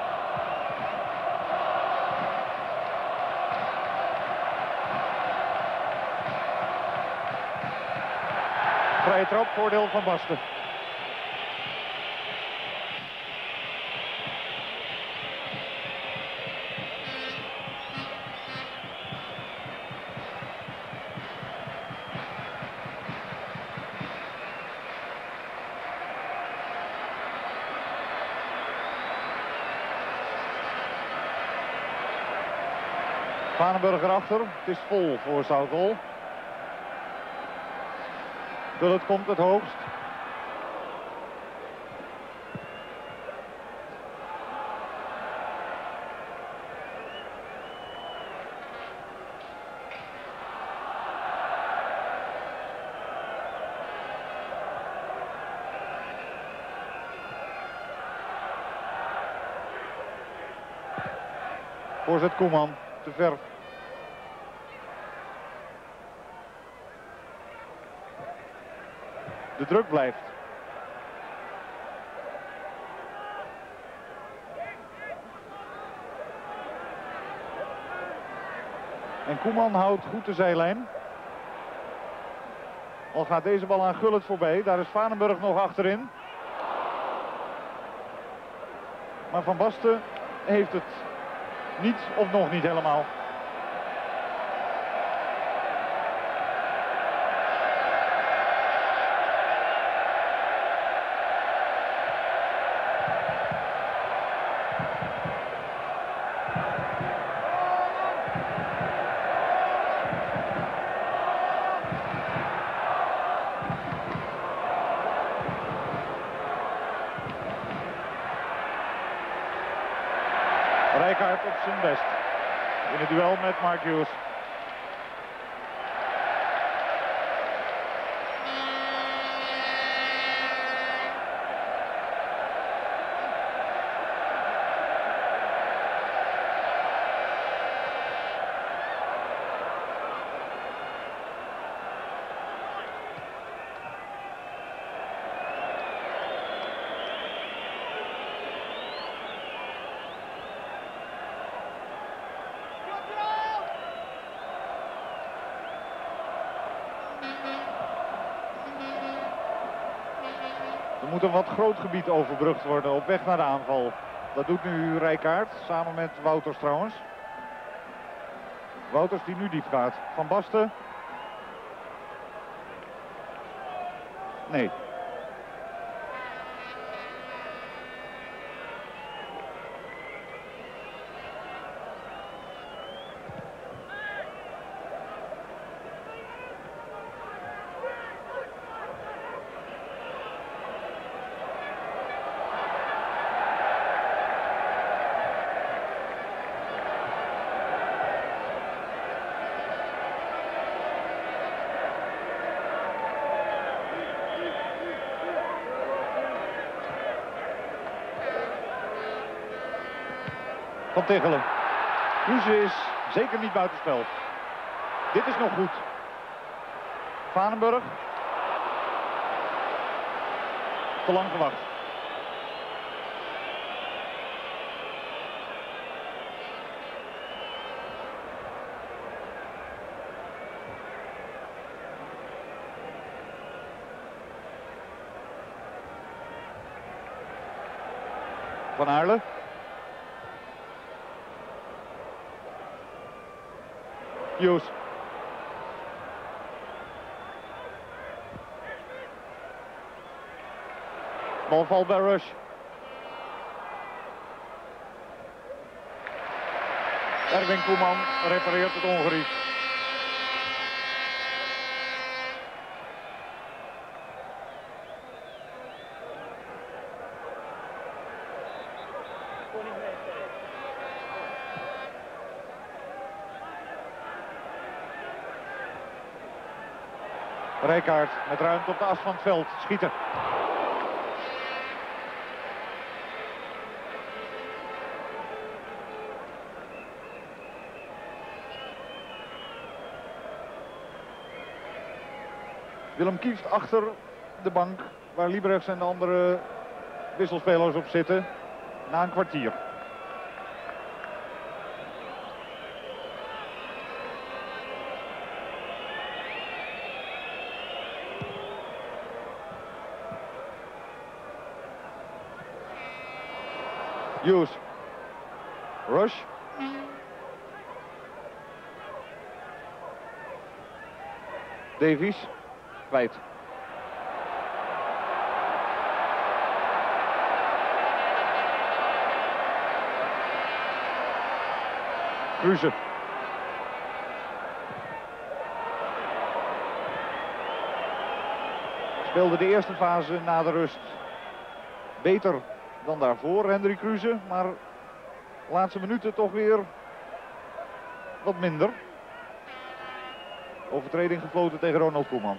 Vrije trap, voordeel van Basten. Vanenburg erachter, het is vol voor Sauzol. Gullit komt het hoogst. Voorzet Koeman, te ver. De druk blijft. En Koeman houdt goed de zijlijn. Al gaat deze bal aan Gullit voorbij. Daar is Vanenburg nog achterin. Maar Van Basten heeft het niet of nog niet helemaal. Rijkaard op zijn best in het duel met Mark Hughes. moet een wat groot gebied overbrugd worden op weg naar de aanval. Dat doet nu Rijkaard, samen met Wouters trouwens. Wouters die nu diep gaat. Van Basten. Nee. Van Tichelen. Kruse is zeker niet buitenspel. Dit is nog goed. Vanenburg. Te lang gewacht. Van Aarle. Hughes. Bal valt bij Rush. Erwin Koeman repareert het ongerief. Rijkaard met ruimte op de as van het veld. Schieten. Willem Kieft achter de bank waar Liebrechts en de andere wisselspelers op zitten na een kwartier. Hughes. Rush. Davies. Kwijt. Kruse. Speelde de eerste fase na de rust beter dan daarvoor, Hendrik Kruse, maar de laatste minuten toch weer wat minder. Overtreding gefloten tegen Ronald Koeman.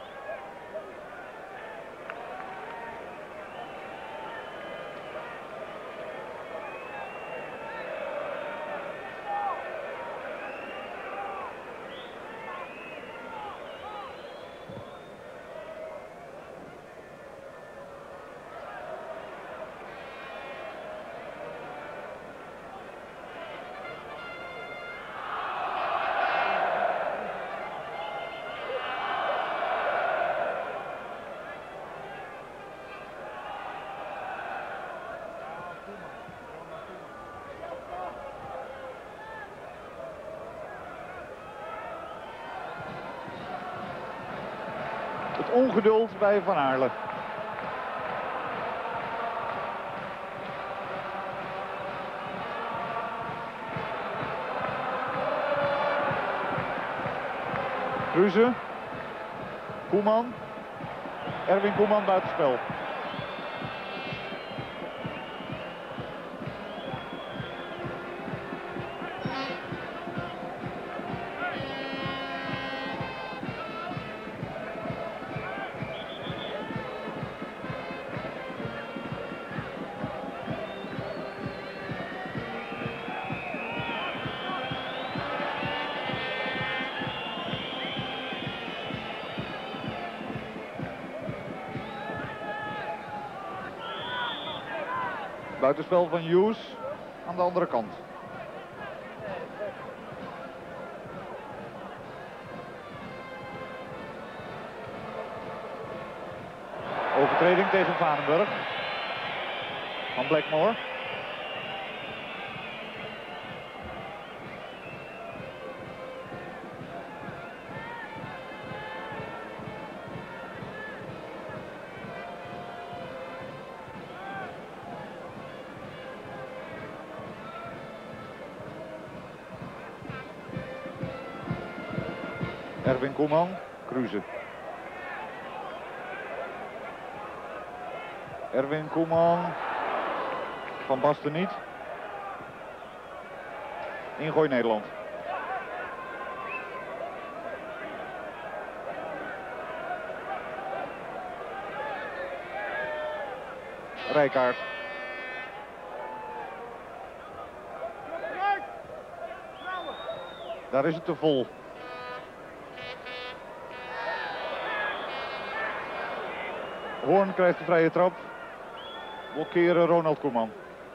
Het ongeduld bij Van Aarle. Kruse. Koeman. Erwin Koeman buitenspel. Buitenspel van Hughes aan de andere kant. Overtreding Overtreding tegen Vanenburg. Van Blackmore. Erwin Koeman, Kruse. Erwin Koeman, Van Basten niet. Ingooi Nederland. Rijkaard. Daar is het te vol. Hoorn krijgt de vrije trap. Blokkeren Ronald Koeman.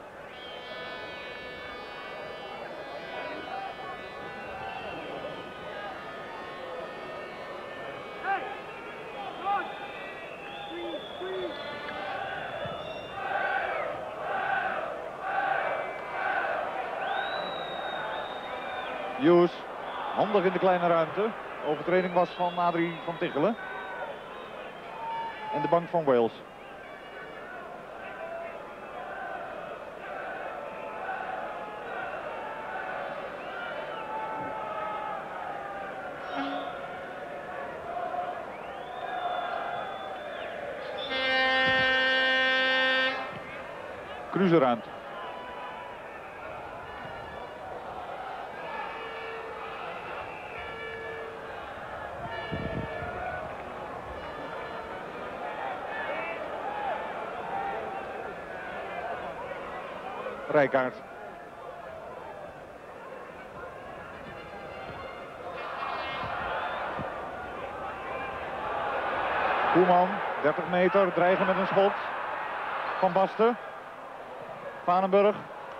Hughes, handig in de kleine ruimte. Overtreding was van Adrie van Tichelen. En de bank van Wales. Kruse ruimt. Rijkaard. Koeman, dertig meter, dreigen met een schot. Van Basten. Vanenburg.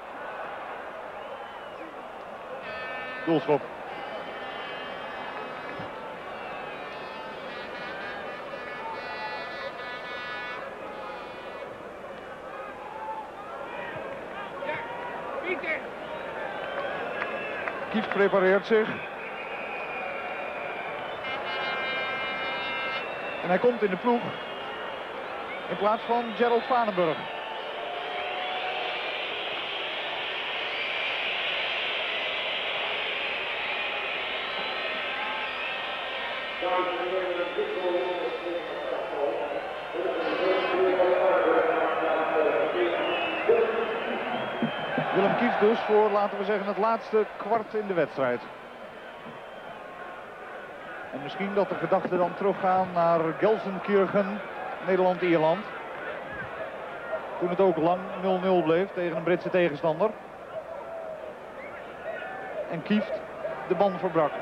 Doelschop. Kieft prepareert zich. En hij komt in de ploeg. In plaats van Gerald Vanenburg. Willem kiest dus voor, laten we zeggen, het laatste kwart in de wedstrijd. En misschien dat de gedachten dan teruggaan naar Gelsenkirchen, Nederland-Ierland. Toen het ook lang nul nul bleef tegen een Britse tegenstander. En Kieft de band verbrak.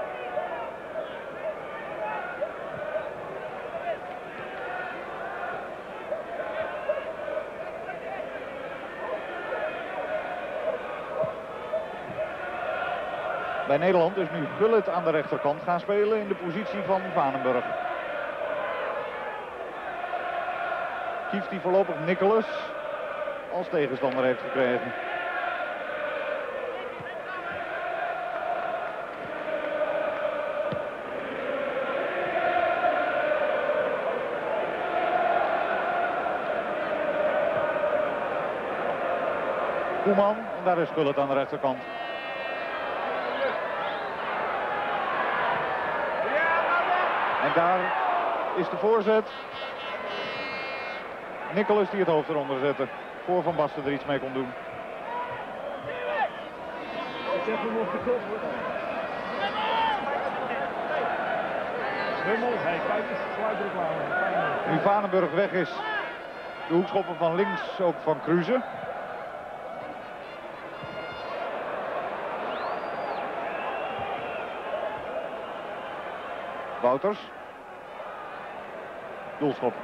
Bij Nederland is nu Gullit aan de rechterkant gaan spelen in de positie van Vanenburg. Kieft die voorlopig Nicholas als tegenstander heeft gekregen. Koeman, en daar is Gullit aan de rechterkant. En daar is de voorzet. Nicholas die het hoofd eronder zette. Voor Van Basten er iets mee kon doen. Nu Vanenburg weg is. De hoekschoppen van links ook van Kruse. Wouters. Doelschop.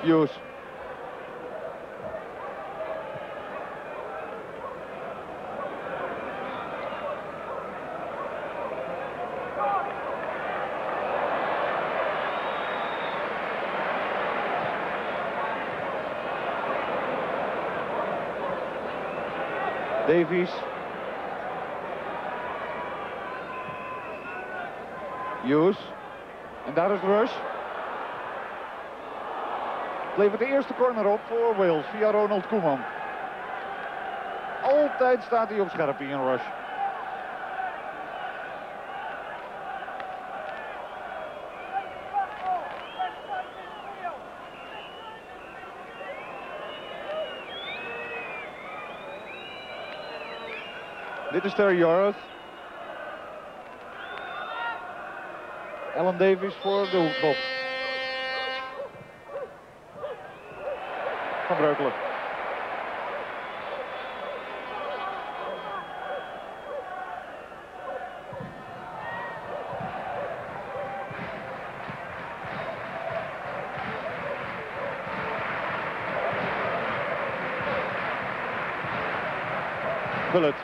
Hughes. Davies. Hughes. En daar is Rush. Levert de eerste corner op voor Wales via Ronald Koeman. Altijd staat hij op scherp, Ian Rush. Dit is Terry Jarrett. Alan Davies voor de hoekschop. Van Breukelen. Gullit.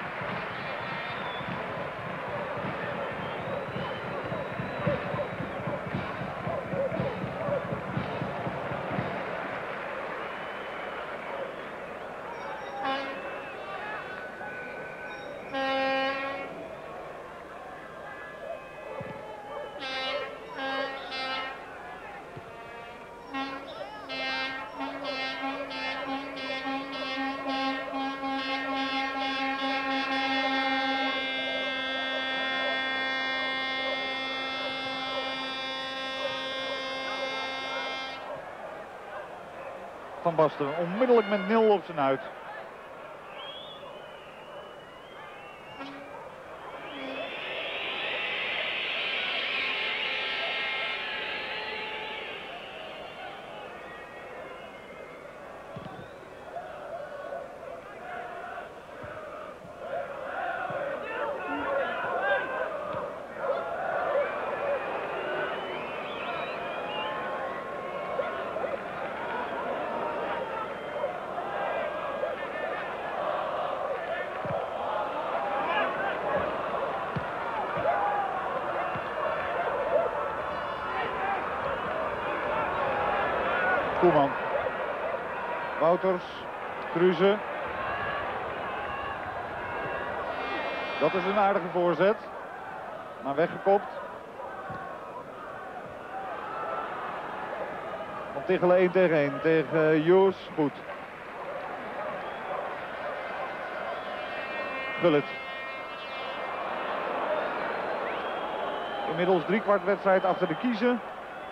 Van Basten onmiddellijk met nul op zijn uit. Koeman. Wouters. Kruse. Dat is een aardige voorzet. Maar weggekopt. Van Tichelen één tegen één. Tegen Hughes. Goed. Gullit. Inmiddels driekwart wedstrijd achter de kiezen.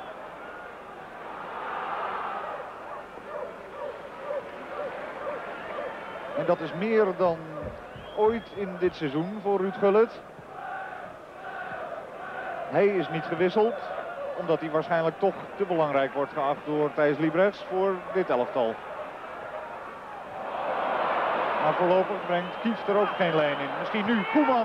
En dat is meer dan ooit in dit seizoen voor Ruud Gullit. Hij is niet gewisseld, omdat hij waarschijnlijk toch te belangrijk wordt geacht door Thijs Liebrechts voor dit elftal. Maar voorlopig brengt Kieft er ook geen lijn in. Misschien nu Koeman.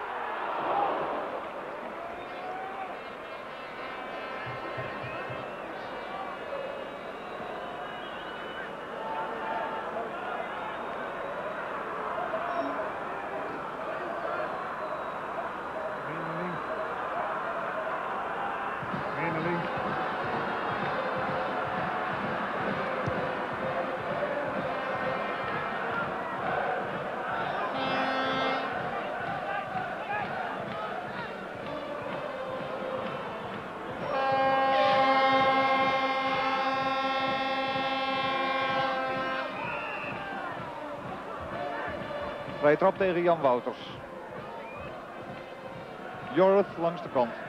Vrije trap tegen Jan Wouters. Jorrit langs de kant.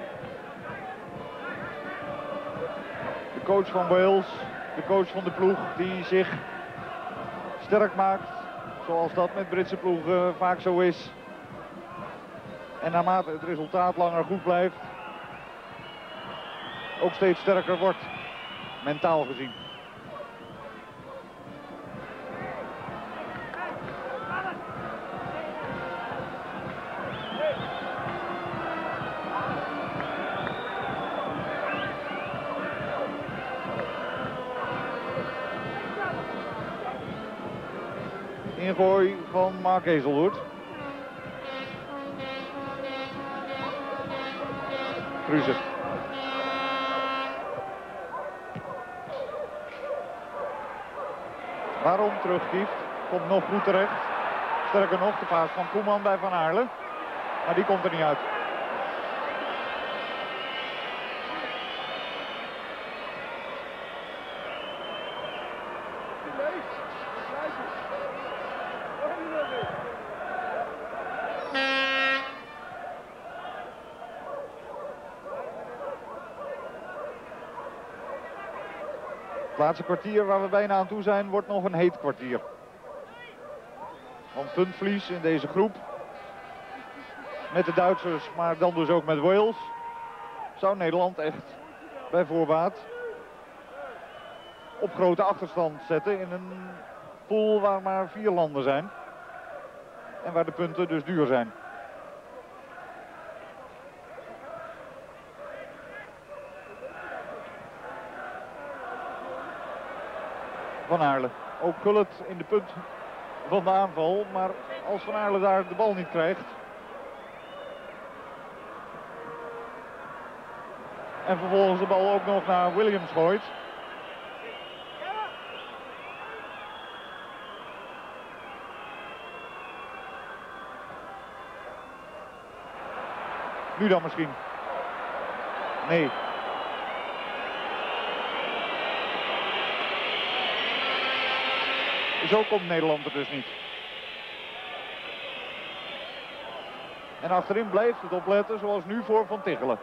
De coach van Wales, de coach van de ploeg die zich sterk maakt. Zoals dat met Britse ploegen vaak zo is. En naarmate het resultaat langer goed blijft, ook steeds sterker wordt, mentaal gezien. ingooi van Mark Hazelwood. Kruse. Waarom terugkieft? Komt nog goed terecht. Sterker nog, de paas van Koeman bij Van Aarle. Maar die komt er niet uit. Het laatste kwartier waar we bijna aan toe zijn, wordt nog een heet kwartier. Want puntverlies in deze groep, met de Duitsers, maar dan dus ook met Wales, zou Nederland echt bij voorbaat op grote achterstand zetten in een pool waar maar vier landen zijn. En waar de punten dus duur zijn. Van Aarle. Ook Gullit in de punt van de aanval. Maar als Van Aarle daar de bal niet krijgt. En vervolgens de bal ook nog naar Williams gooit. Nu dan misschien. Nee. Zo komt Nederland er dus niet. En achterin blijft het opletten zoals nu voor Van Tichelen.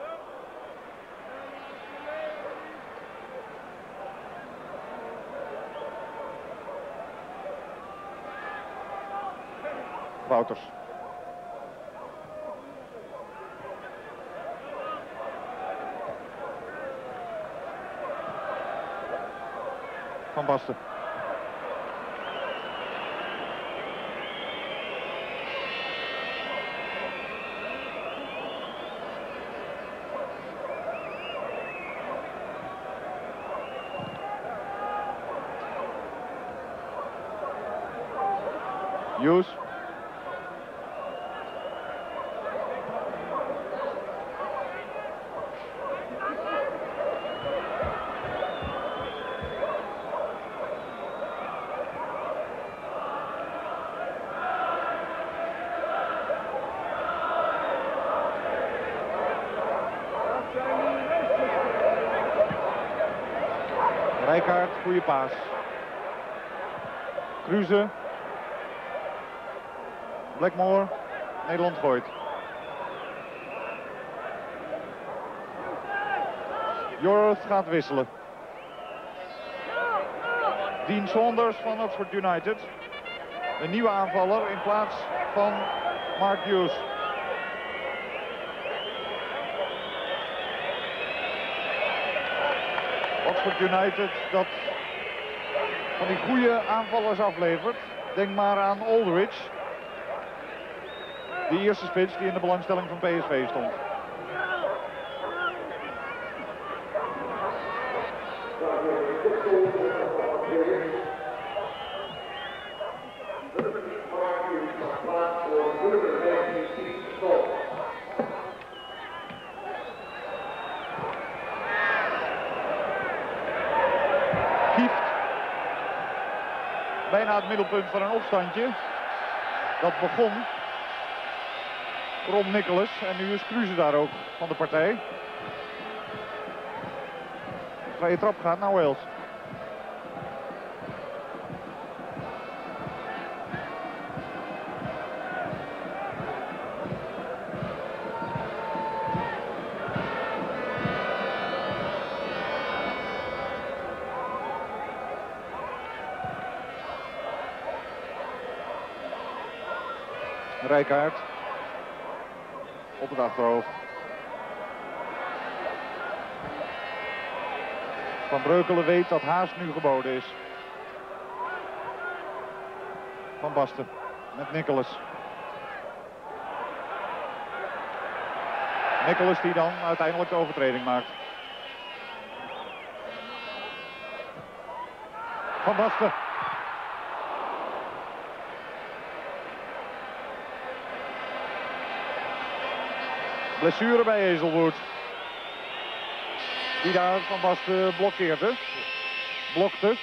Wouters. Van Basten. Hughes. Rijkaard, goede paas. Kruse. Blackmore. Nederland gooit. Jorth gaat wisselen. Dean Saunders van Oxford United. Een nieuwe aanvaller in plaats van Mark Hughes. Oxford United dat van die goede aanvallers aflevert. Denk maar aan Aldridge. De eerste spits die in de belangstelling van P S V stond. Kieft. Bijna het middelpunt van een opstandje. Dat begon Ron Nicholas en nu is Kruse daar ook van de partij. Vrije trap gaat naar Wales. Rijkaard. Op het achterhoofd. Van Breukelen weet dat haast nu geboden is. Van Basten met Nicholas. Nicholas die dan uiteindelijk de overtreding maakt. Van Basten. Blessure bij Hazelwood. Die daar Van Basten blokkeerde. Blokte.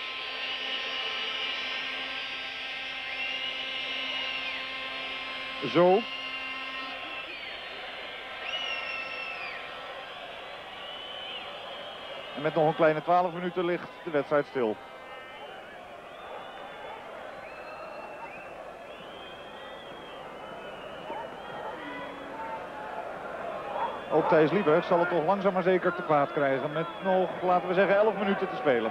Zo. En met nog een kleine twaalf minuten ligt de wedstrijd stil. Ook Thijs Lieberg zal het toch langzaam maar zeker te kwaad krijgen. Met nog, laten we zeggen, elf minuten te spelen.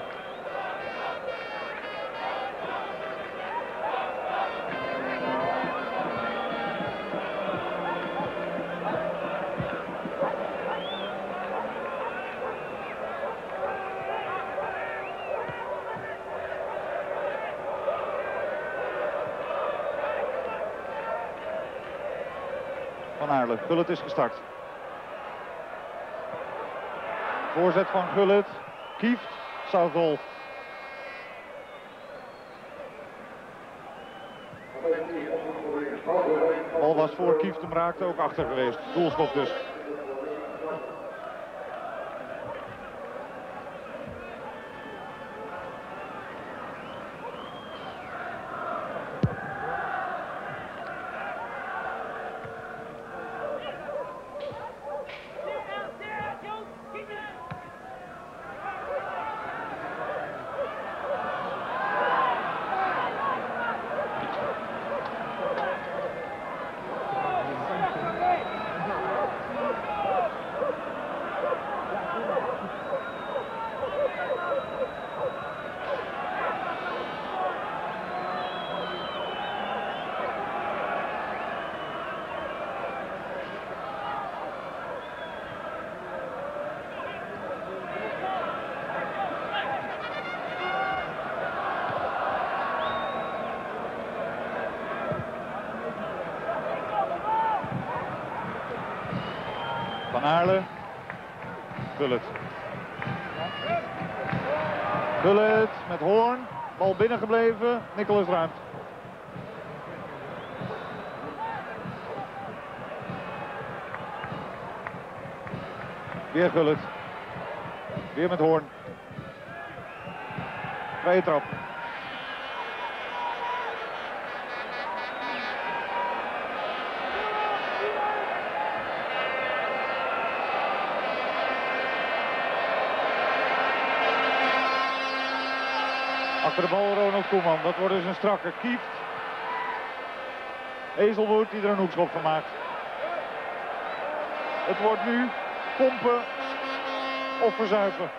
Van Aarle, Gullit is gestart. Voorzet van Gullit, Kieft, Southall. Bal was voor Kieft hem raakte ook achter geweest. Doelschop dus. Van Aarle. Gullit. Gullit met Hoorn. Bal binnengebleven. Nicolas ruimt. Weer Gullit. Weer met Hoorn. Vrije trap. Achter de bal Ronald Koeman. Dat wordt dus een strakke. Kieft. Hazelwood die er een hoekschop van maakt. Het wordt nu pompen of verzuipen.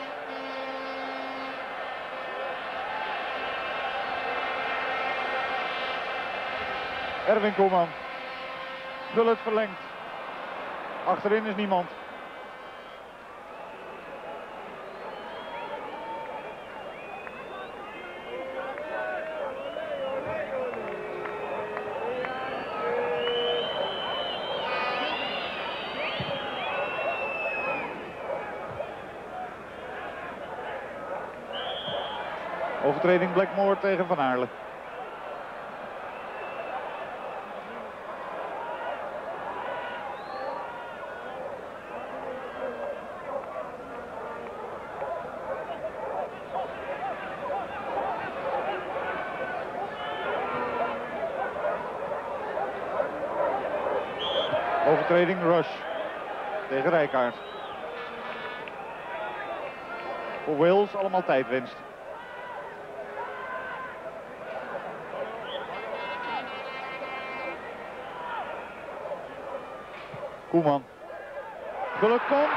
Erwin Koeman. Gullit verlengt. Achterin is niemand. Overtreding Blackmore tegen Van Aarle. Overtreding Rush tegen Rijkaard. Voor Wales allemaal tijdwinst. Koeman. Gullit komt.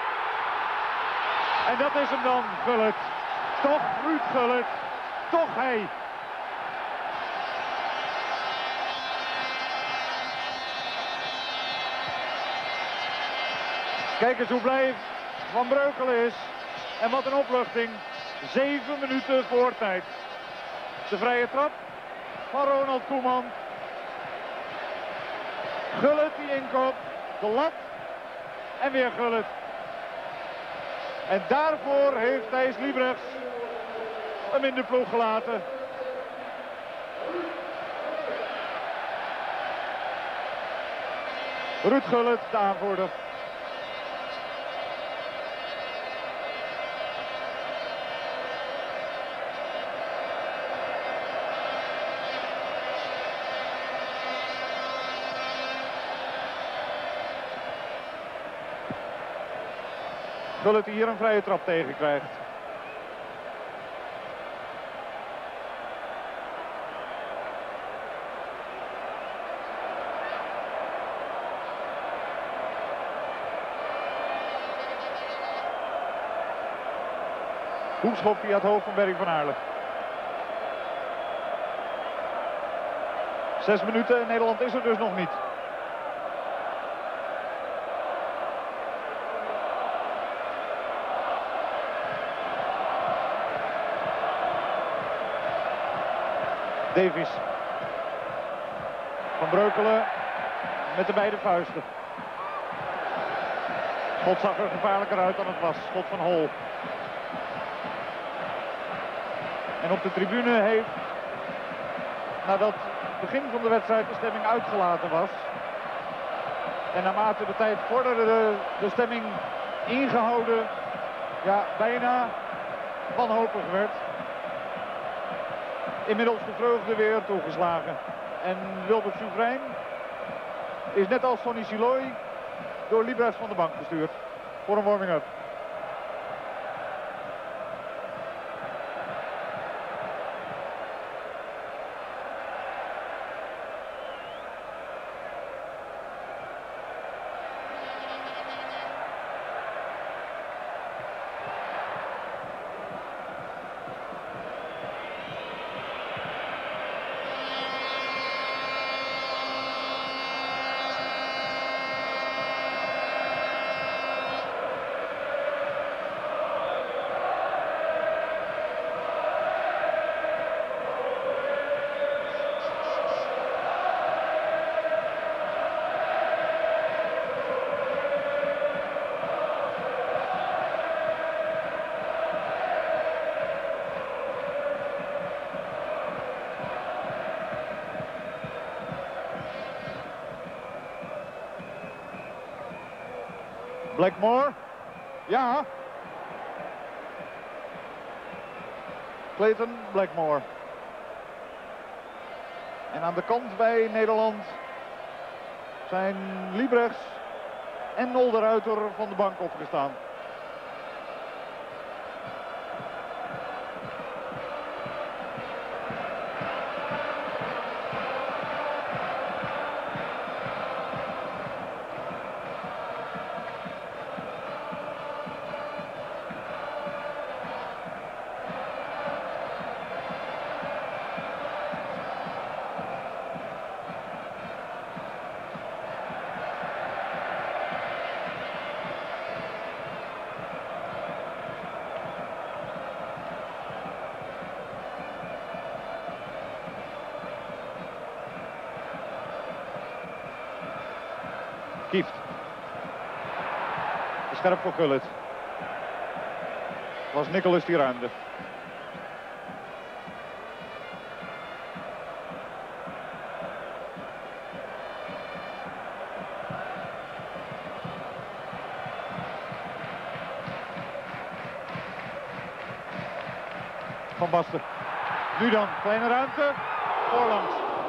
En dat is hem dan, Gullit. Toch Ruud Gullit. Toch hij. Kijk eens hoe blij Van Breukelen is. En wat een opluchting. Zeven minuten voor tijd. De vrije trap van Ronald Koeman. Gullit die inkoopt. De lat. En weer Gullit. En daarvoor heeft Thijs Liebrechts hem in de ploeg gelaten. Ruud Gullit, de aanvoerder. Gullit die hier een vrije trap tegen krijgt. Hoekschop via het hoofd van Berry van Aarle. Zes minuten en Nederland is er dus nog niet. Davies. Van Breukelen met de beide vuisten. Schot zag er gevaarlijker uit dan het was. Schot van Hol. En op de tribune heeft, nadat het begin van de wedstrijd de stemming uitgelaten was. En naarmate de tijd vorderde de, de stemming ingehouden, ja, bijna wanhopig werd. Inmiddels de vreugde weer toegeslagen. En Wilbert Souvrein is net als Sonny Siloy door Libres van de bank gestuurd voor een warming-up. Blackmore. Ja. Clayton Blackmore. En aan de kant bij Nederland zijn Liebrechts en Nol de Ruiter van de bank opgestaan. Kieft. Scherp voor Gullit. Was Nicholas die ruimde. Van Basten. Nu dan, kleine ruimte. Voorlangs.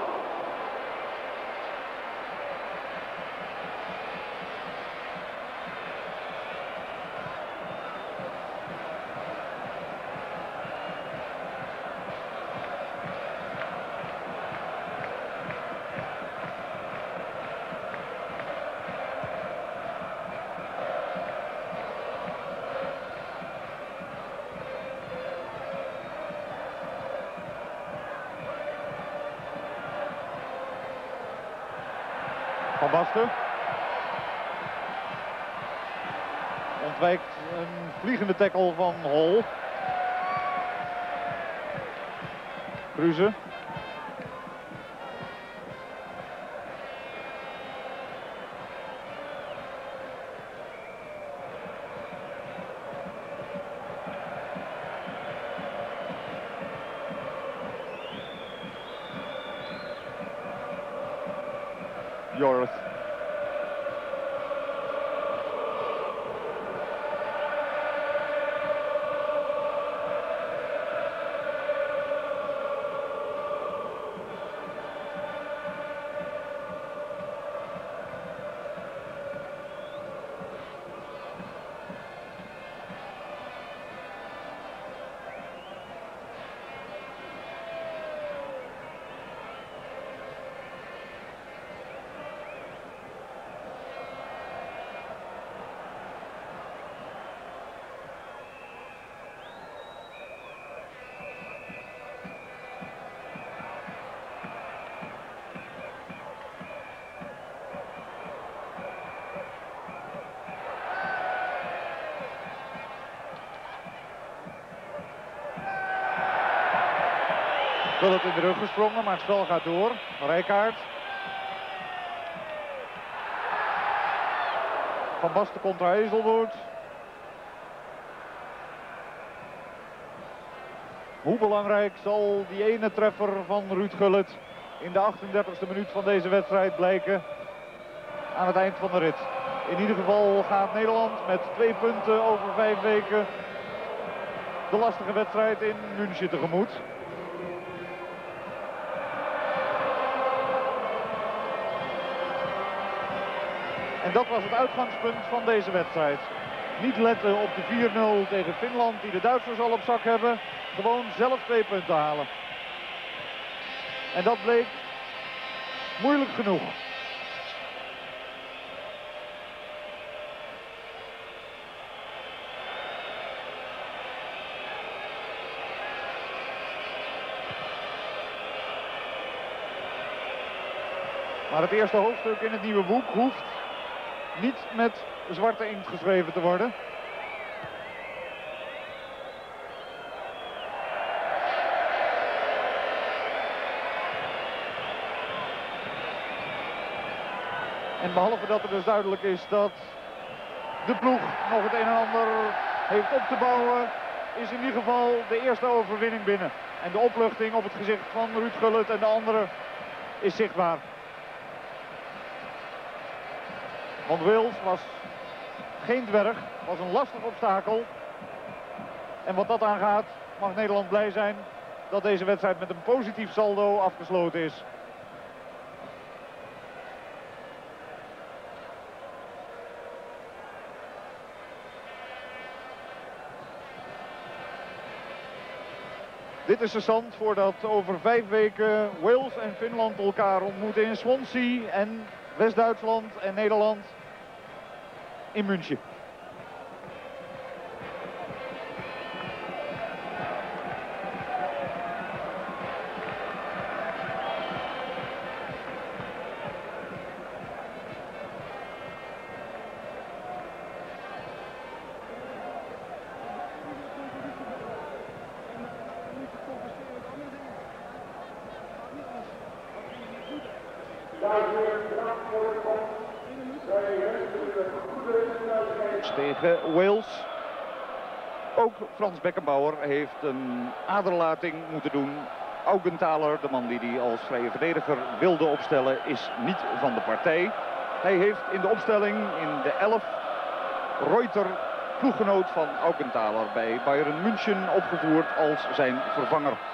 Van Basten. Ontwijkt een vliegende tackle van Hol. Kruse. Joris. Gullit in de rug gesprongen, maar het spel gaat door. Rijkaard. Van Basten contra Hazelwood. Hoe belangrijk zal die ene treffer van Ruud Gullit in de achtendertigste minuut van deze wedstrijd blijken aan het eind van de rit. In ieder geval gaat Nederland met twee punten over vijf weken de lastige wedstrijd in München tegemoet. En dat was het uitgangspunt van deze wedstrijd. Niet letten op de vier nul tegen Finland die de Duitsers al op zak hebben. Gewoon zelf twee punten halen. En dat bleek moeilijk genoeg. Maar het eerste hoofdstuk in het nieuwe boek hoeft niet met zwarte inkt geschreven te worden. En behalve dat er dus duidelijk is dat de ploeg nog het een en ander heeft op te bouwen, is in ieder geval de eerste overwinning binnen. En de opluchting op het gezicht van Ruud Gullit en de anderen is zichtbaar. Want Wales was geen dwerg, was een lastig obstakel. En wat dat aangaat mag Nederland blij zijn dat deze wedstrijd met een positief saldo afgesloten is. Dit is de stand voordat over vijf weken Wales en Finland elkaar ontmoeten in Swansea en West-Duitsland en Nederland in München. Tegen Wales. Ook Frans Beckenbauer heeft een aderlating moeten doen. Augenthaler, de man die hij als vrije verdediger wilde opstellen, is niet van de partij. Hij heeft in de opstelling in de elf Reuter, ploeggenoot van Augenthaler, bij Bayern München opgevoerd als zijn vervanger.